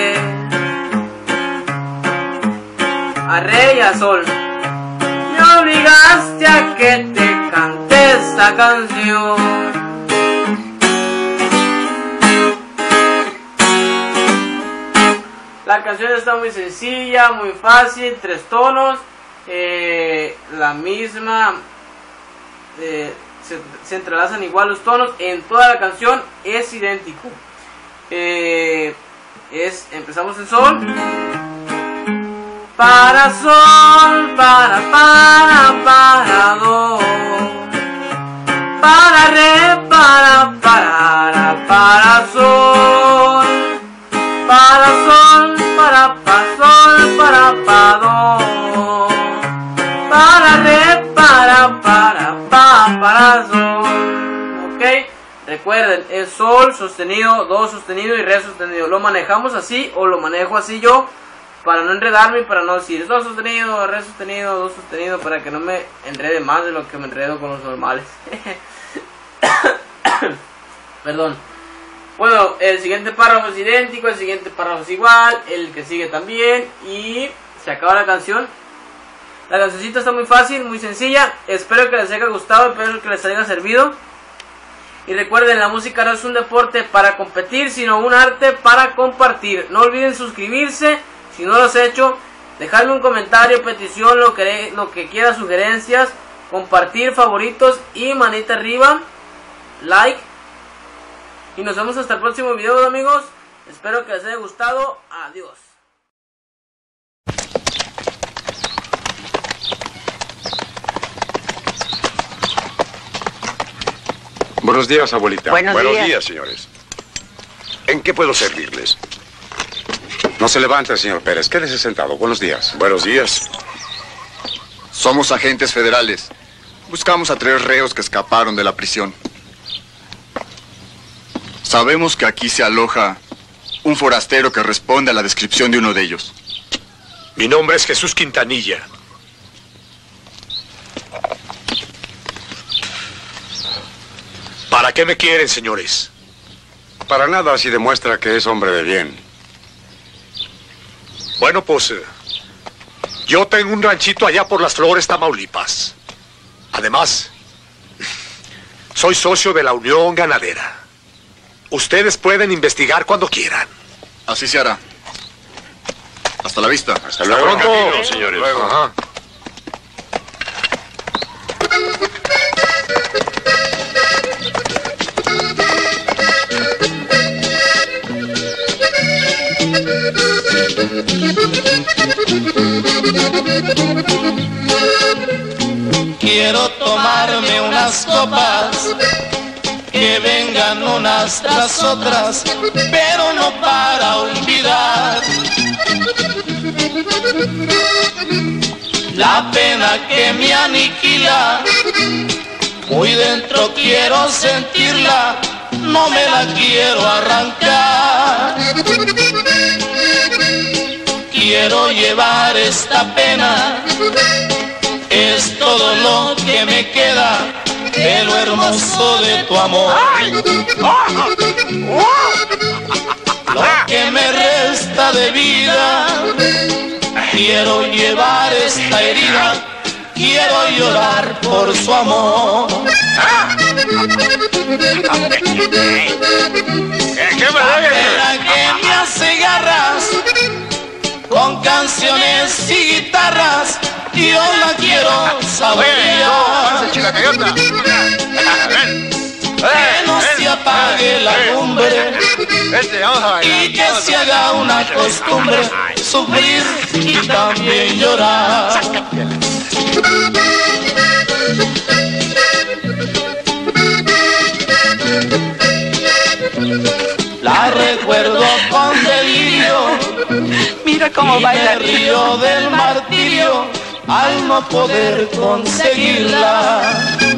A re y a sol. Me obligaste a que te cante esta canción. La canción está muy sencilla, muy fácil, tres tonos, eh, la misma, eh, se, se entrelazan igual los tonos en toda la canción, es idéntico. Eh, es, empezamos en sol. Para sol, para, para, para, do. para sol. Ok, recuerden, es sol sostenido, do sostenido y re sostenido. Lo manejamos así o lo manejo así yo para no enredarme y para no decir do sostenido, re sostenido, do sostenido, para que no me enrede más de lo que me enredo con los normales. Perdón. Bueno, el siguiente párrafo es idéntico, el siguiente párrafo es igual, el que sigue también y se acaba la canción. La cancioncita está muy fácil, muy sencilla. Espero que les haya gustado, espero que les haya servido. Y recuerden, la música no es un deporte para competir, sino un arte para compartir. No olviden suscribirse si no lo has hecho. Dejadme un comentario, petición, lo que, lo que quiera, sugerencias. Compartir, favoritos y manita arriba. Like. Y nos vemos hasta el próximo video, amigos. Espero que les haya gustado. Adiós. Buenos días, abuelita. Buenos, Buenos días. días, señores. ¿En qué puedo servirles? No se levante, señor Pérez. Quédese sentado. Buenos días. Buenos días. Somos agentes federales. Buscamos a tres reos que escaparon de la prisión. Sabemos que aquí se aloja un forastero que responde a la descripción de uno de ellos. Mi nombre es Jesús Quintanilla. ¿Para qué me quieren, señores? Para nada, si demuestra que es hombre de bien. Bueno, pues, eh, yo tengo un ranchito allá por Las Flores, Tamaulipas. Además, soy socio de la Unión Ganadera. Ustedes pueden investigar cuando quieran. Así se hará. Hasta la vista. Hasta luego. pronto, Camino, señores. Luego. Ajá. Quiero tomarme unas copas, que vengan unas tras otras, pero no para olvidar la pena que me aniquila. Muy dentro quiero sentirla, no me la quiero arrancar. Quiero llevar esta pena, es todo lo que me queda de lo hermoso de tu amor. Lo que me resta de vida, quiero llevar esta herida, quiero llorar por su amor. La pena que me hace garras, con canciones y guitarras, yo la quiero saborear. Que no se apague la lumbre y que se haga una costumbre sufrir y también llorar. La recuerdo con delirio, mira cómo y baila. me río del martirio al no poder conseguirla.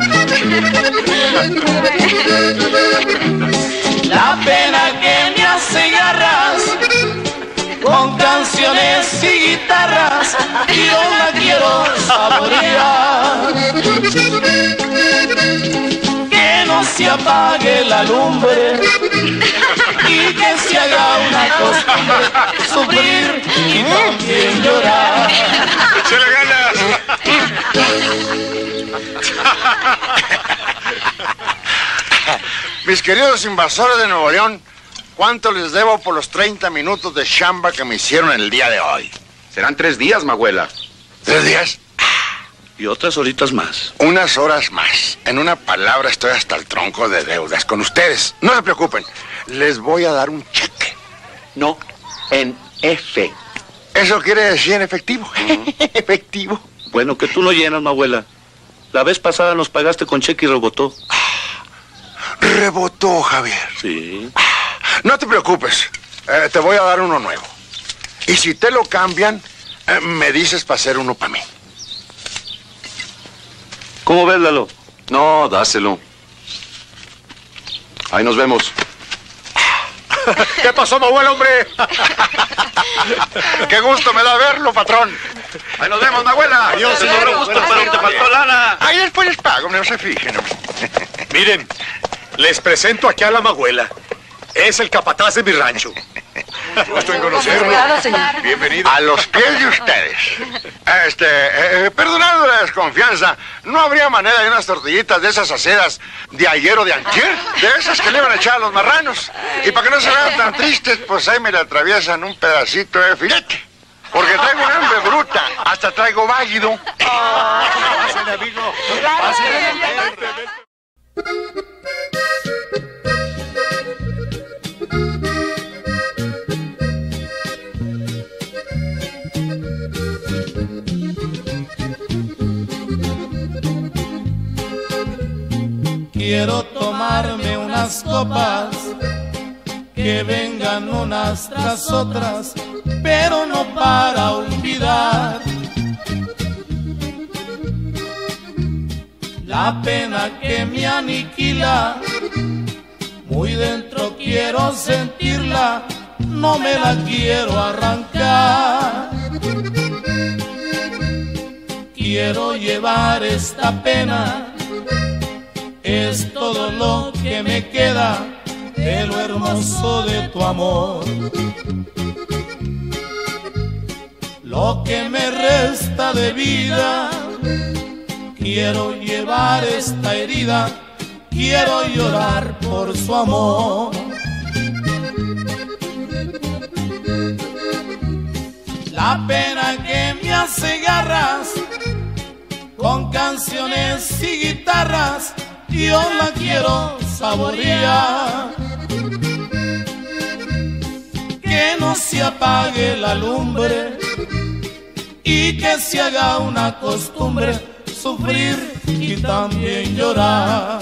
La pena que me hace garras, con canciones y guitarras, yo la quiero saborear. Que no se apague la lumbre y que se haga una costumbre sufrir y también llorar. ¡Échale ganas! Mis queridos invasores de Nuevo León, ¿cuánto les debo por los treinta minutos de chamba que me hicieron el día de hoy? Serán tres días, Maguela. ¿Tres días? Y otras horitas más. Unas horas más. En una palabra, estoy hasta el tronco de deudas con ustedes. No se preocupen, les voy a dar un cheque. No, en F. Eso quiere decir en efectivo. Efectivo. Bueno, que tú no llenas, Maguela. La vez pasada nos pagaste con cheque y rebotó. Rebotó, Javier. Sí. No te preocupes, eh, te voy a dar uno nuevo. Y si te lo cambian, eh, me dices para hacer uno para mí. ¿Cómo ves, Lalo? No, dáselo. Ahí nos vemos. ¿Qué pasó, mi abuelo, hombre? Qué gusto me da verlo, patrón. Ahí nos vemos, mi abuela. Adiós, señor. Gusto, Buenas pero te tardes. faltó lana. Ahí después les pago, no se fijen. Miren, les presento aquí a la Maguela. Es el capataz de mi rancho. Gusto en conocerlo. Bienvenido. A los pies de ustedes. Este, eh, perdonando la desconfianza, ¿no habría manera de unas tortillitas de esas acedas de ayer o de antier? De esas que le iban a echar a los marranos. Y para que no se vean tan tristes, pues ahí me le atraviesan un pedacito de filete. Porque traigo un hambre bruta. Hasta traigo válido. Pásale, amigo. Pásale. Quiero tomarme unas copas, que vengan unas tras otras, pero no para olvidar la pena que me aniquila. Muy dentro quiero sentirla, no me la quiero arrancar. Quiero llevar esta pena, es todo lo que me queda de lo hermoso de tu amor. Lo que me resta de vida, quiero llevar esta herida, quiero llorar por su amor. La pena que me hace garras, con canciones y guitarras, yo la quiero saborear. Que no se apague la lumbre y que se haga una costumbre sufrir y también llorar.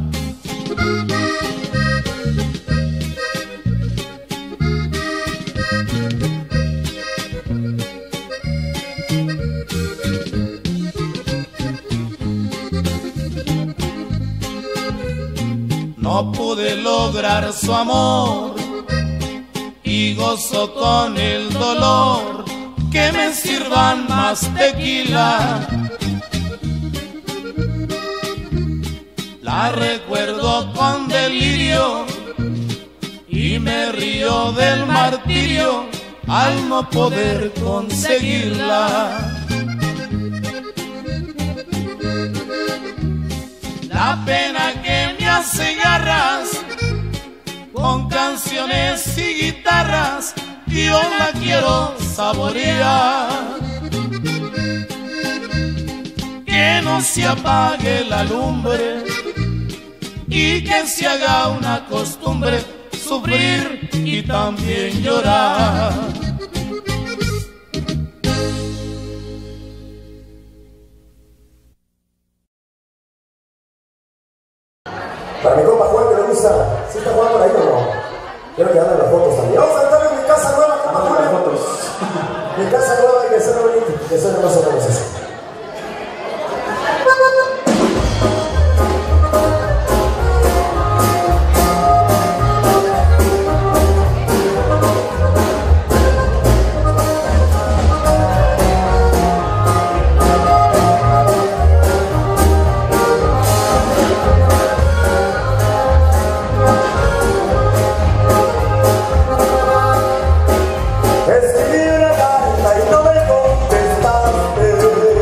No pude lograr su amor y gozo con el dolor, que me sirvan más tequila. La recuerdo con delirio y me río del martirio al no poder conseguirla. La pena que me hace garras, con canciones y guitarras, yo la quiero saborear. Que no se apague la lumbre y que se haga una costumbre sufrir y también llorar. Para mi compa Juan, que le gusta, ¿sí está Juan por ahí o no? Quiero que anden las fotos también. Vamos a cantar en mi casa nueva, compa Juan. Las fotos. Mi casa nueva hay que ser bonita, que eso no más o menos eso. Escribí una carta y no me contestaste.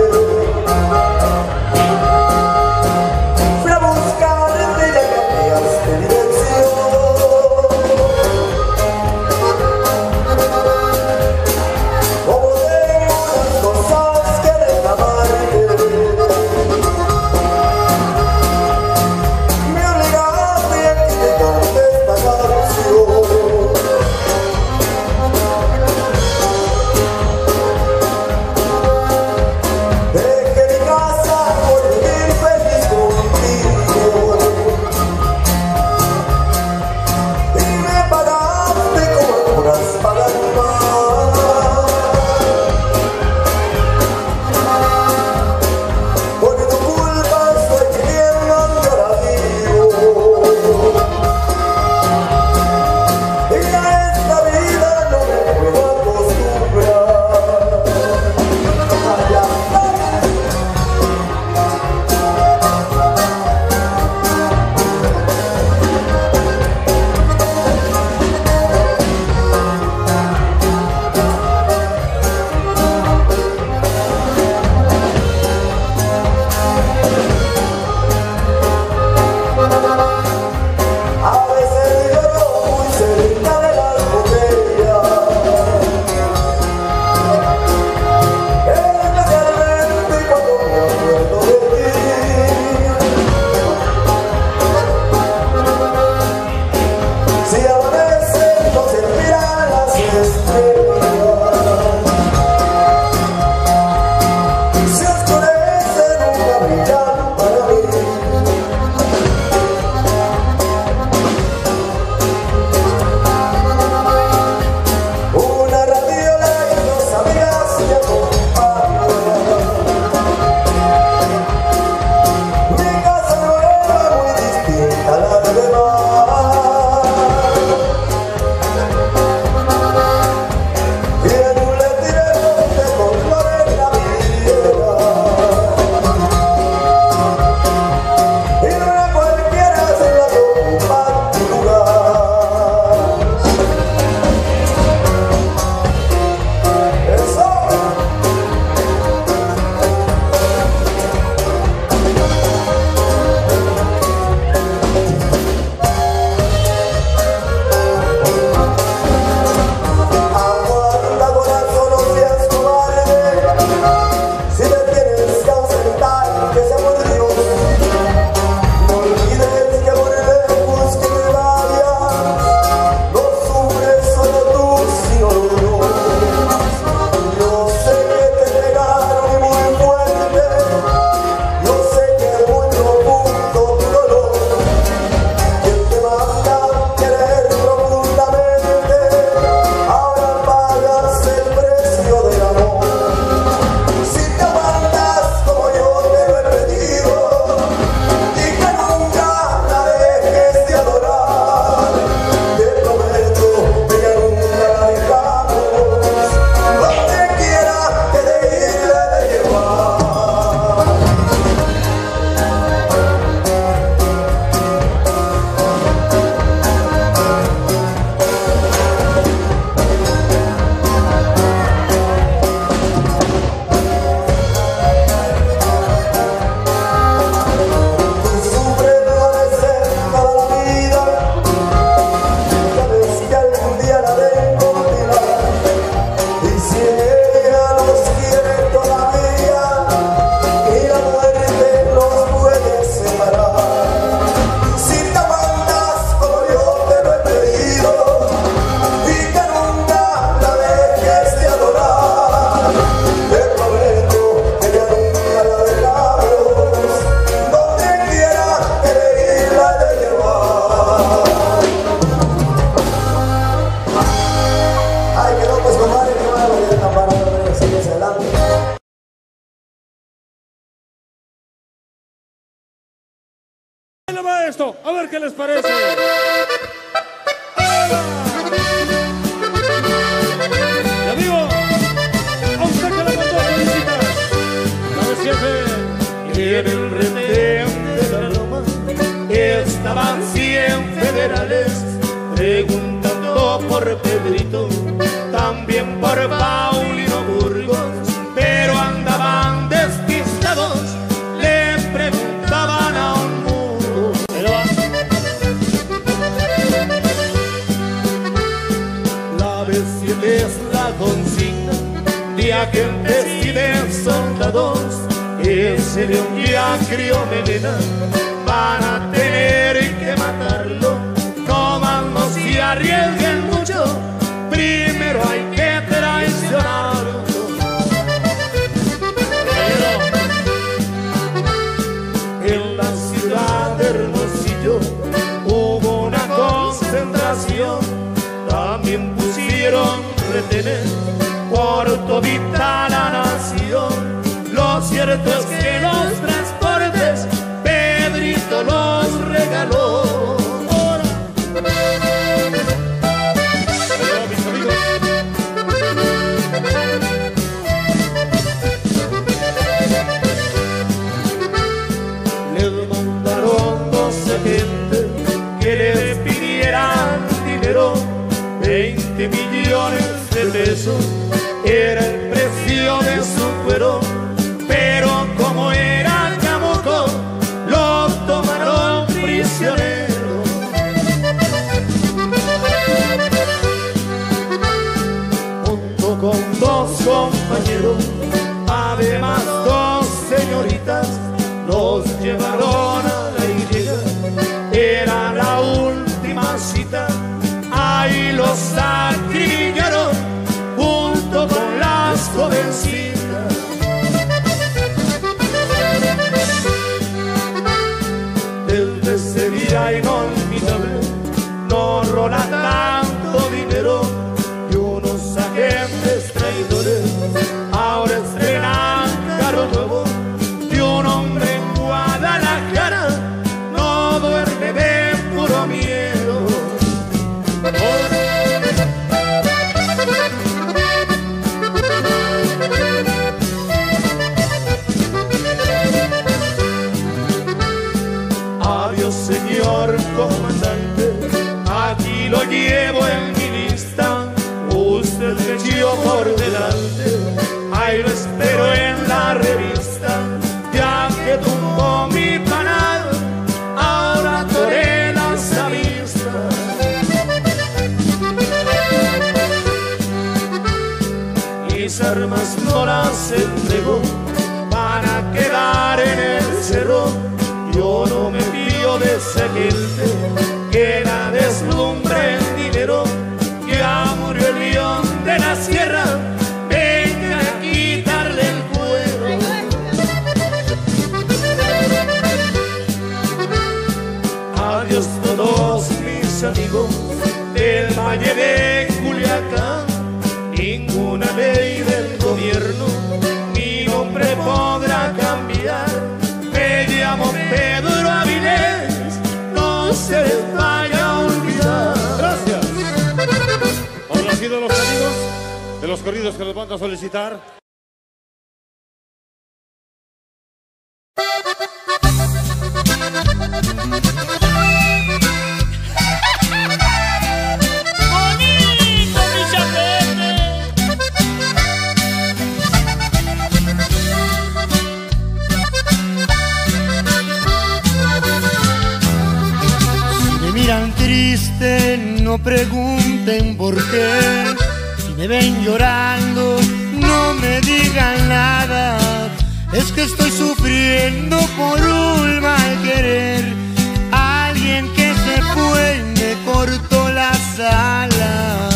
Ahí va esto, a ver qué les parece. Y amigo, a usted que le mandó a felicitar. ¿Sabes, jefe? Y en el retén de la Loma estaban cien federales preguntando por Pedrito, también por Paulino Burgos, pero andaban despistados, le preguntaban a un muro. La B siete es la consigna de agentes y de soldados, ese león ya crió melena, van a tener que matarlo. No más no se arriesguen mucho, primero hay que traicionarlo. En la ciudad de Hermosillo hubo una concentración, también pusieron retenes por todita la nación. Lo cierto es que los transportes Pedrito los regaló. Les mandaron doce gente que les pidieran dinero, veinte millones de pesos era el precio de su cuero. Pero como era chamuco, lo tomaron prisionero. Junto con dos compañeros, además dos señoritas, los llevaron a la iglesia. Era la última cita, ahí los acribillaron junto con las jovencitas. Desde ese día inolvidable no rola tanto dinero, y unos agentes traidores ahora estrenan carro nuevo, y un hombre en Guadalajara no duerme de puro miedo. Adiós, señor comandante, aquí lo llevo en mi lista. Usted me echó por delante, ahí lo espero en la revista. Ya que tumbó mi panal, ahora toré las avistas. Mis armas no las entrego, van a quedar en el cerro. Yo no me fío de esa gente que la deslumbra el dinero. Ya murió el león de la sierra, venga a quitarle el cuero. Adiós todos mis amigos del Valle de Culiacán. Ninguna ley del gobierno mi nombre podrá cambiar. Me llamo Pedro Avilés, no se les vaya a olvidar. Gracias. Conocido los amigos de los corridos que les van a solicitar. Bonito mi chapete. Si me miran triste, no pregunten por qué. Si me ven llorando, no me digan nada. Es que estoy sufriendo por un mal querer. Alguien que se fue me cortó las alas.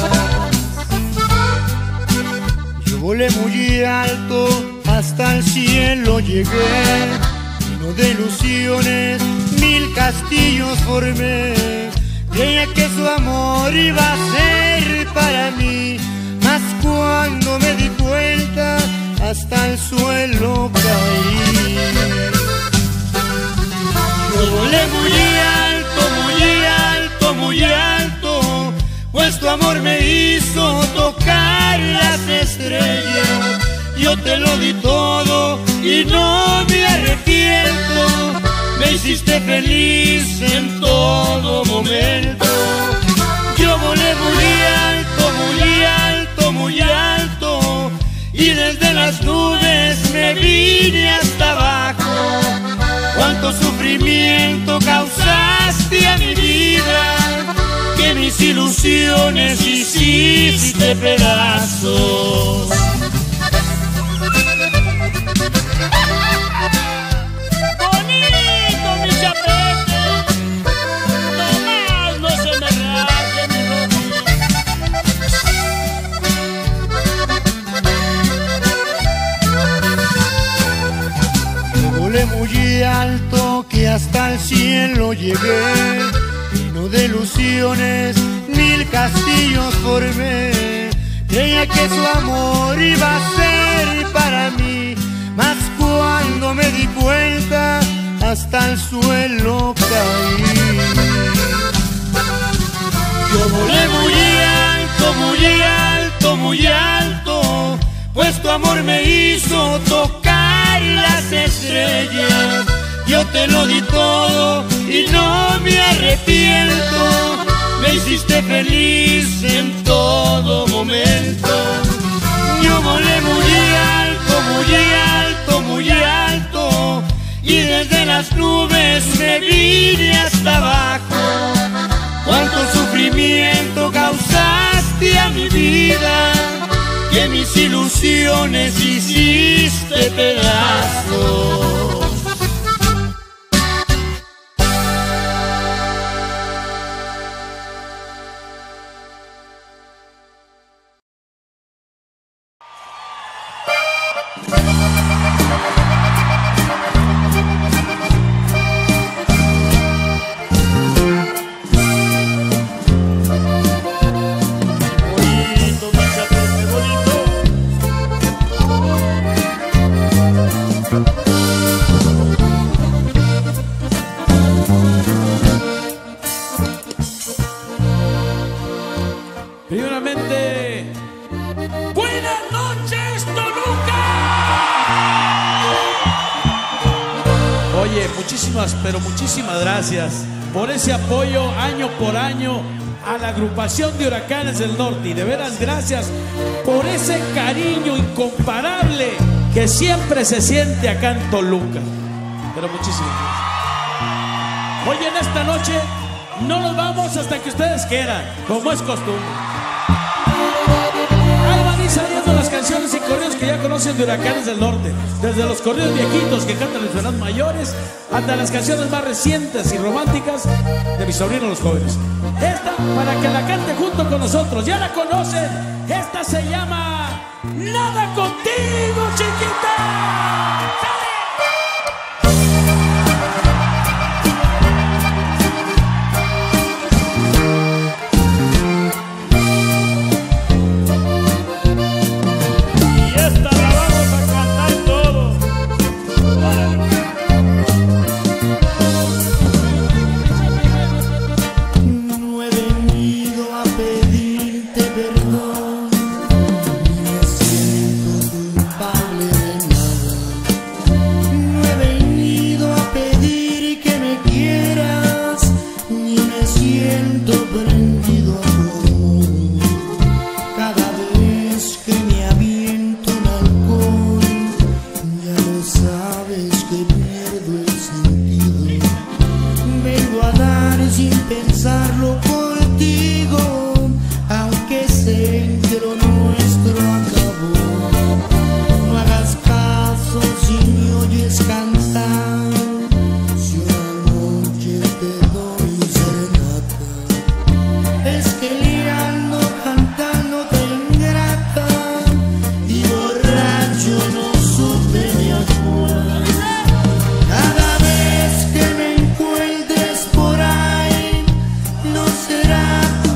Yo volé muy alto, hasta el cielo llegué. Lleno de ilusiones, mil castillos formé. Creía que su amor iba a ser para mí, mas cuando me di cuenta, hasta el suelo caí. Yo volé muy pues tu amor me hizo tocar las estrellas. Yo te lo di todo y no me arrepiento. Me hiciste feliz en todo momento. Yo volé muy alto, muy alto, muy alto, y desde las nubes me vine hasta abajo. Cuánto sufrimiento causaste a mi vida, que mis ilusiones hiciste pedazos. Muy alto que hasta el cielo llegué, lleno de ilusiones, mil castillos formé. Creía que su amor iba a ser para mí, mas cuando me di cuenta hasta el suelo caí. Yo volé muy alto, muy alto, muy alto, pues tu amor me hizo tocar las estrellas. Yo te lo di todo y no me arrepiento. Me hiciste feliz en todo momento. Yo volé muy alto, muy alto, muy alto, y desde las nubes me vine hasta abajo. Cuánto sufrimiento causaste a mi vida, que mis ilusiones hiciste pedazos. Primeramente, buenas noches, Toluca. Oye, muchísimas, pero muchísimas gracias por ese apoyo año por año a la agrupación de Huracanes del Norte. Y de veras, gracias por ese cariño incomparable que siempre se siente acá en Toluca. Pero muchísimas gracias. Oye, en esta noche no nos vamos hasta que ustedes quieran, como es costumbre. Ahí van a ir saliendo las canciones y corridos que ya conocen de Huracanes del Norte. Desde los corridos viejitos que cantan los hermanos mayores, hasta las canciones más recientes y románticas de mis sobrinos los jóvenes. Esta, para que la cante junto con nosotros, ya la conocen. Esta se llama Nada Contigo, Chiquita. Cada vez que me encuentres por ahí, no será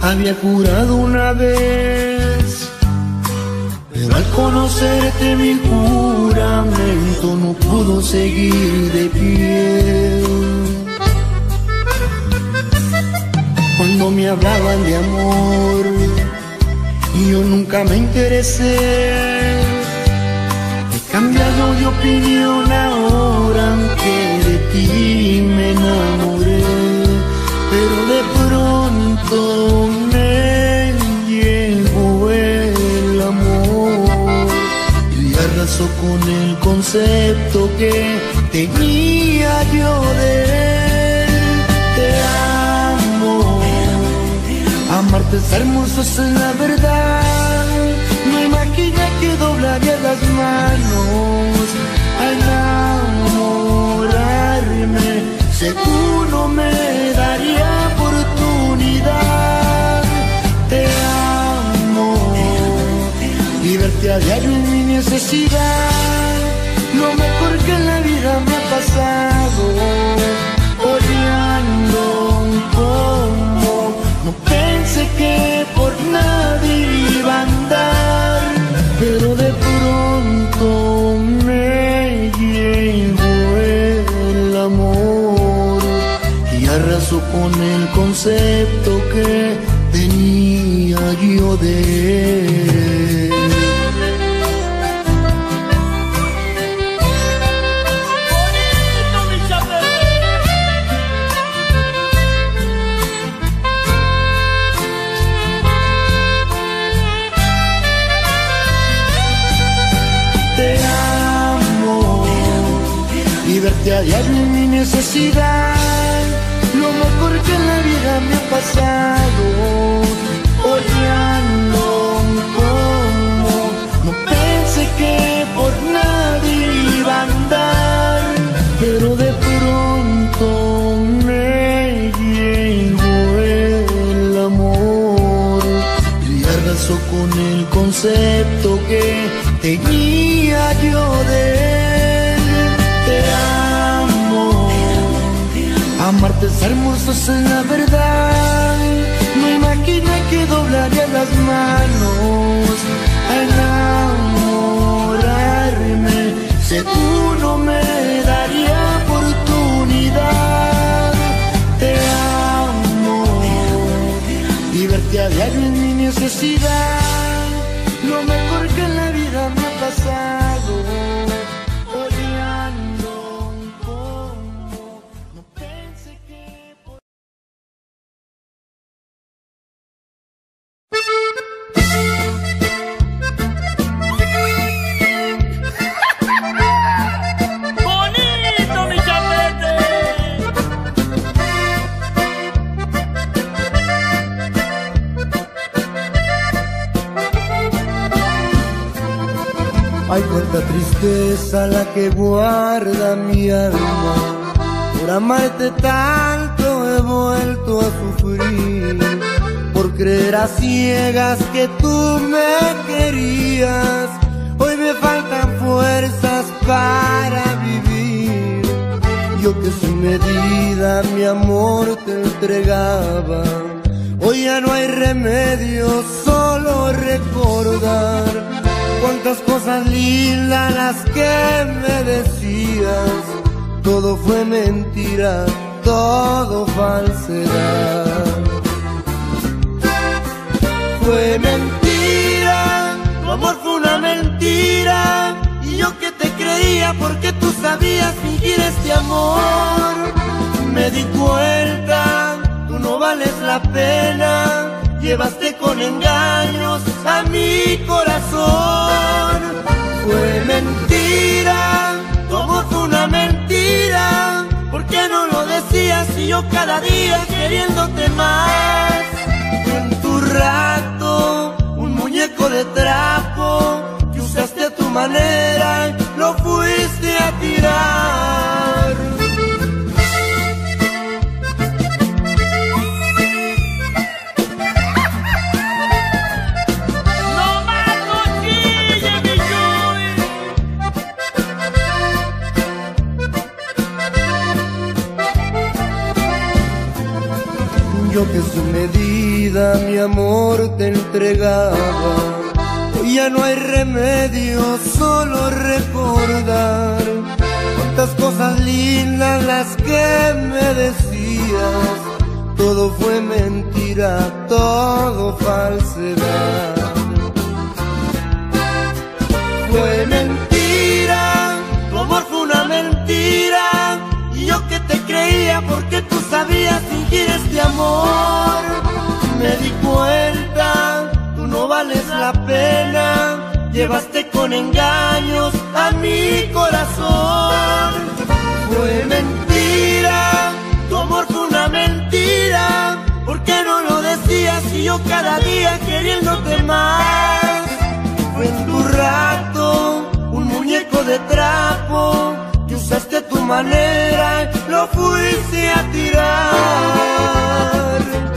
había jurado una vez, pero al conocerte mi juramento no pudo seguir de pie. Cuando me hablaban de amor y yo nunca me interesé, he cambiado de opinión ahora que de ti me enamoré. Pero de pronto me llegó el amor y arrasó con el concepto que tenía yo de él. Te amo, amarte es hermoso, esa es la verdad. No imaginé que doblaría las manos a enamorarme, seguro me daría oportunidad. Te amo y verte a diario en mi necesidad, lo mejor que en la vida me ha pasado. Odiando como no pensé que por nadie iba a andar, pero de pronto me llegó el amor y arrasó con el concepto que tenía yo de él. Te amo y verte a diario en mi necesidad, lo mejor que en la vida me ha pasado. Odiando como no pensé que por nadie iba a andar, pero de pronto me llegó el amor y arrasó con el concepto que tenía yo de él. Te amo, amarte es hermoso, esa es la verdad. No imaginé que doblaría las manos a enamorarme, seguro me daría oportunidad. Te amo y verte a diario en mi necesidad, lo mejor que en la vida me ha pasado. Odiando como no pensé que por... ¡Bonito, mi chapete! Ay, cuánta tristeza la que guarda mi alma, por amarte tanto he vuelto a sufrir, por creer a ciegas que tú me querías. Hoy me faltan fuerzas para vivir, yo que sin medida mi amor te entregaba. Hoy ya no hay remedio, solo recordar cuántas cosas lindas las que me decías. Todo fue mentira, todo falsedad. Fue mentira, tu amor fue una mentira, y yo que te creía porque tú sabías fingir este amor. Me di cuenta, tú no vales la pena, llevaste con engaños a mi corazón. Fue mentira, tu amor fue una mentira, ¿por qué no lo decías si yo cada día queriéndote más? En tu rato, un muñeco de trapo que usaste a tu manera, lo fuiste a tirar. Yo que que su medida mi amor te entregaba. Hoy ya no hay remedio, solo recordar cuántas cosas lindas las que me decías. Todo fue mentira, todo falsedad. Fue mentira, tu amor fue una mentira, y yo que te creía porque tú sabías fingir este amor. Me di cuenta, tú no vales la pena, llevaste con engaños a mi corazón. Fue mentira, tu amor fue una mentira, ¿por qué no lo decías si yo cada día queriéndote más? Fue en tu rato, un muñeco de trapo, que usaste a tu manera, lo fuiste a tirar.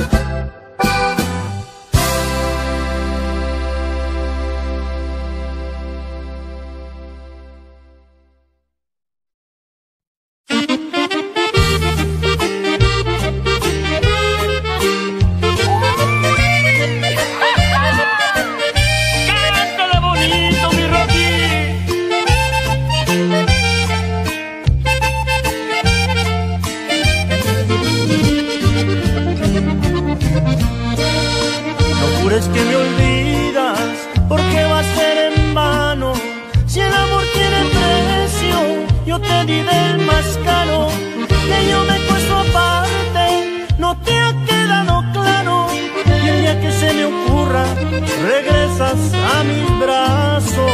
Es que me olvidas, porque va a ser en vano. Si el amor tiene precio, yo te di del más caro. Que yo me cuesto aparte, no te ha quedado claro. Y el día que se me ocurra, regresas a mis brazos.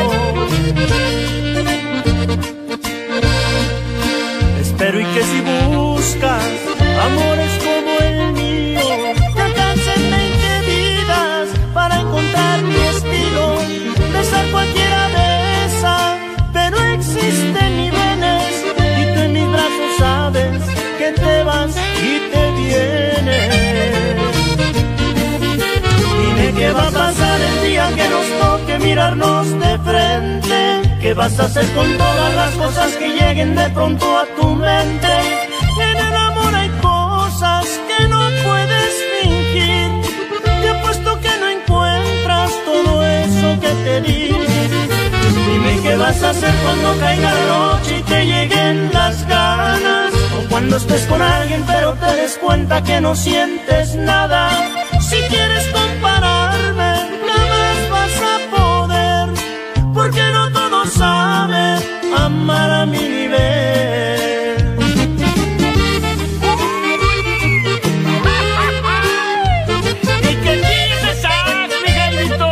Espero y que si buscas amores como el mío, te alcancen veinte vidas para encontrar mi estilo. Besar cualquiera besa, pero existen niveles, y tú en mis brazos sabes que te vas y te vienes. Dime qué va a pasar el día que nos toque mirarnos de frente. ¿Qué vas a hacer con todas las cosas que lleguen de pronto a tu mente? En el amor hay cosas que no puedes fingir. Te apuesto que no encuentras todo eso que te di. Dime qué vas a hacer cuando caiga la noche y te lleguen las ganas. O cuando estés con alguien pero te des cuenta que no sientes nada. Si quieres compararme, jamás vas a poder, porque no todos saben amar a mi nivel. ¿Y qué dices, ah, Miguelito?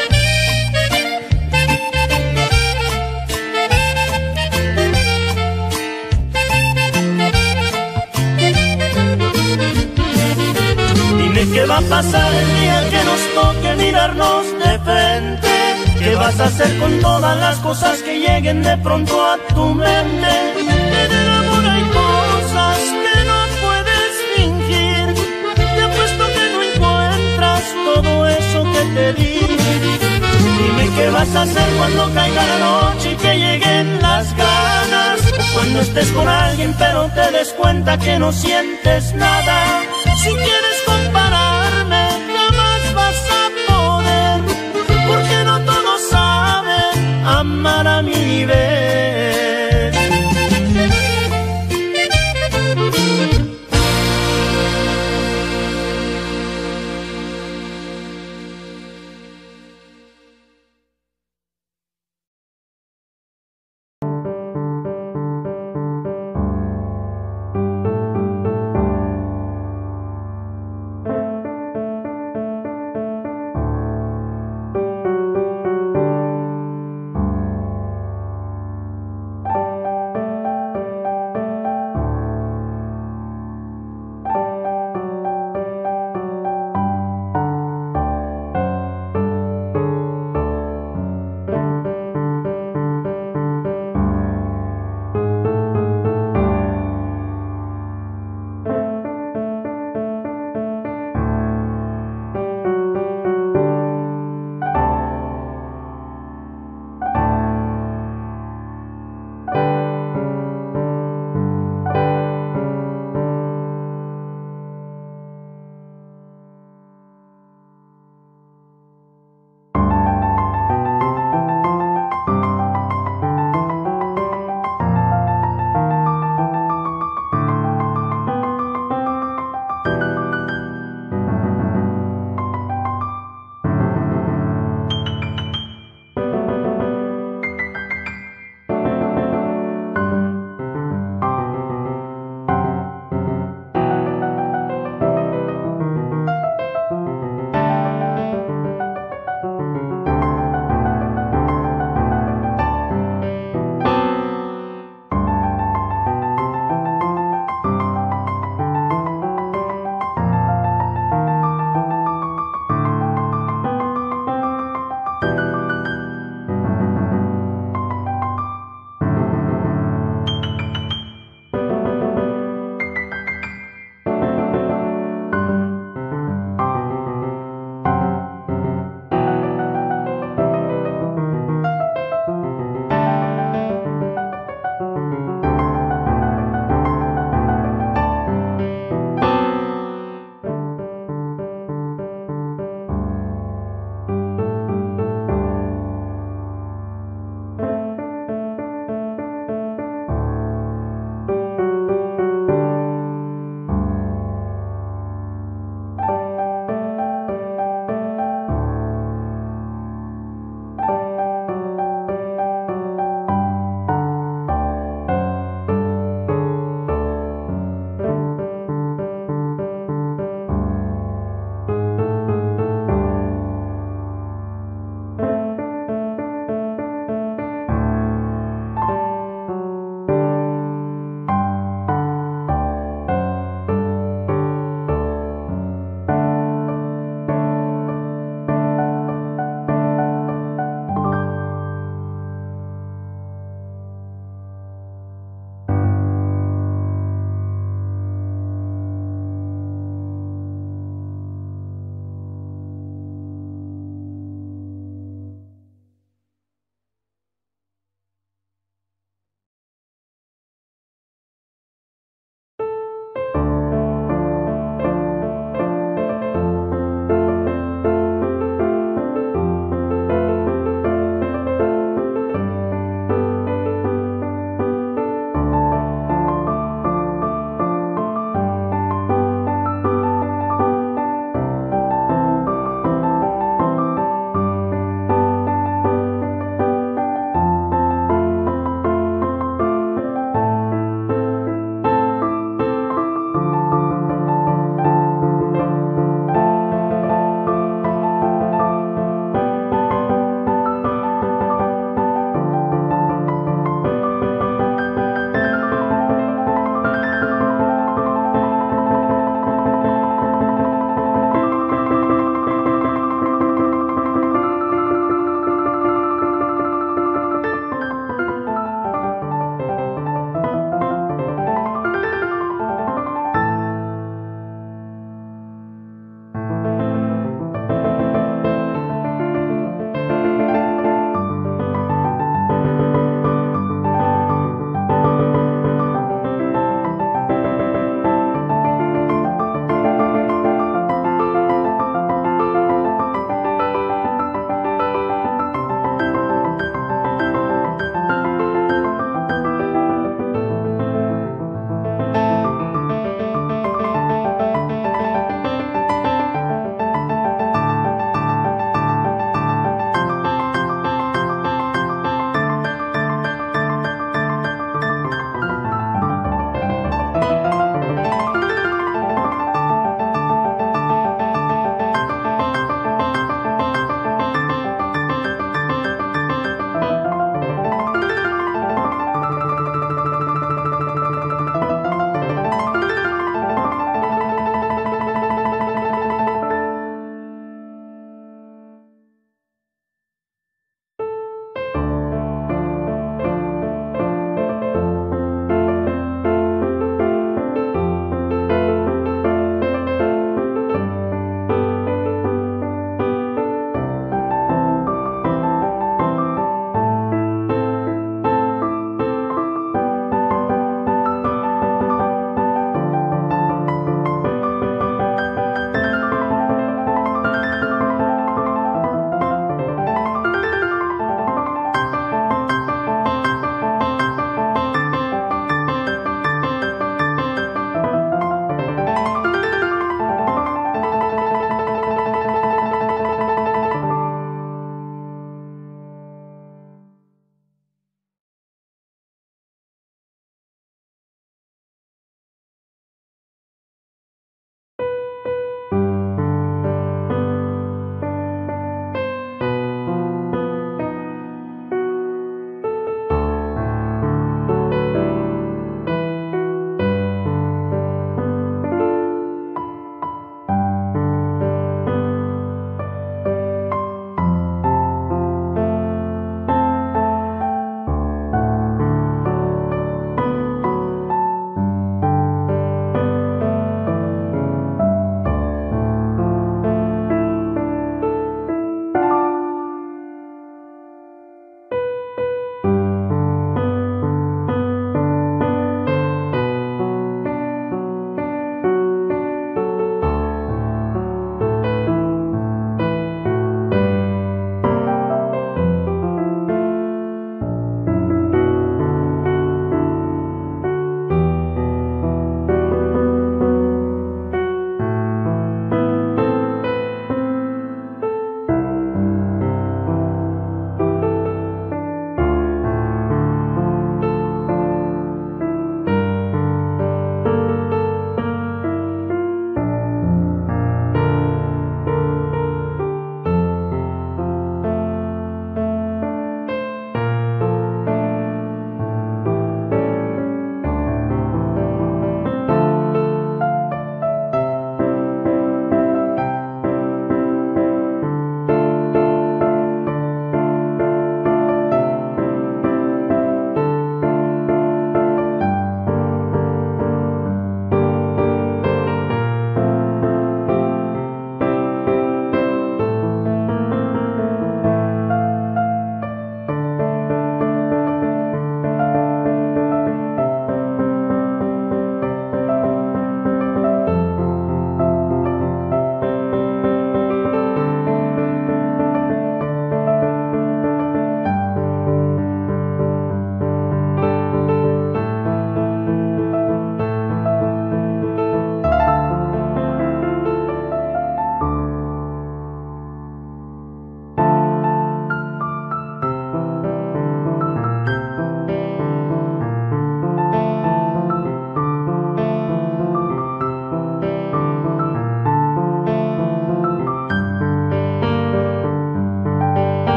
Dime qué va a pasar el día que nos toque mirarnos de frente. ¿Qué vas a hacer con todas las cosas que lleguen de pronto a tu mente? En el amor hay cosas que no puedes fingir. Te apuesto que no encuentras todo eso que te di. Dime qué vas a hacer cuando caiga la noche y te lleguen las ganas. Cuando estés con alguien pero te des cuenta que no sientes nada. Si quieres compartir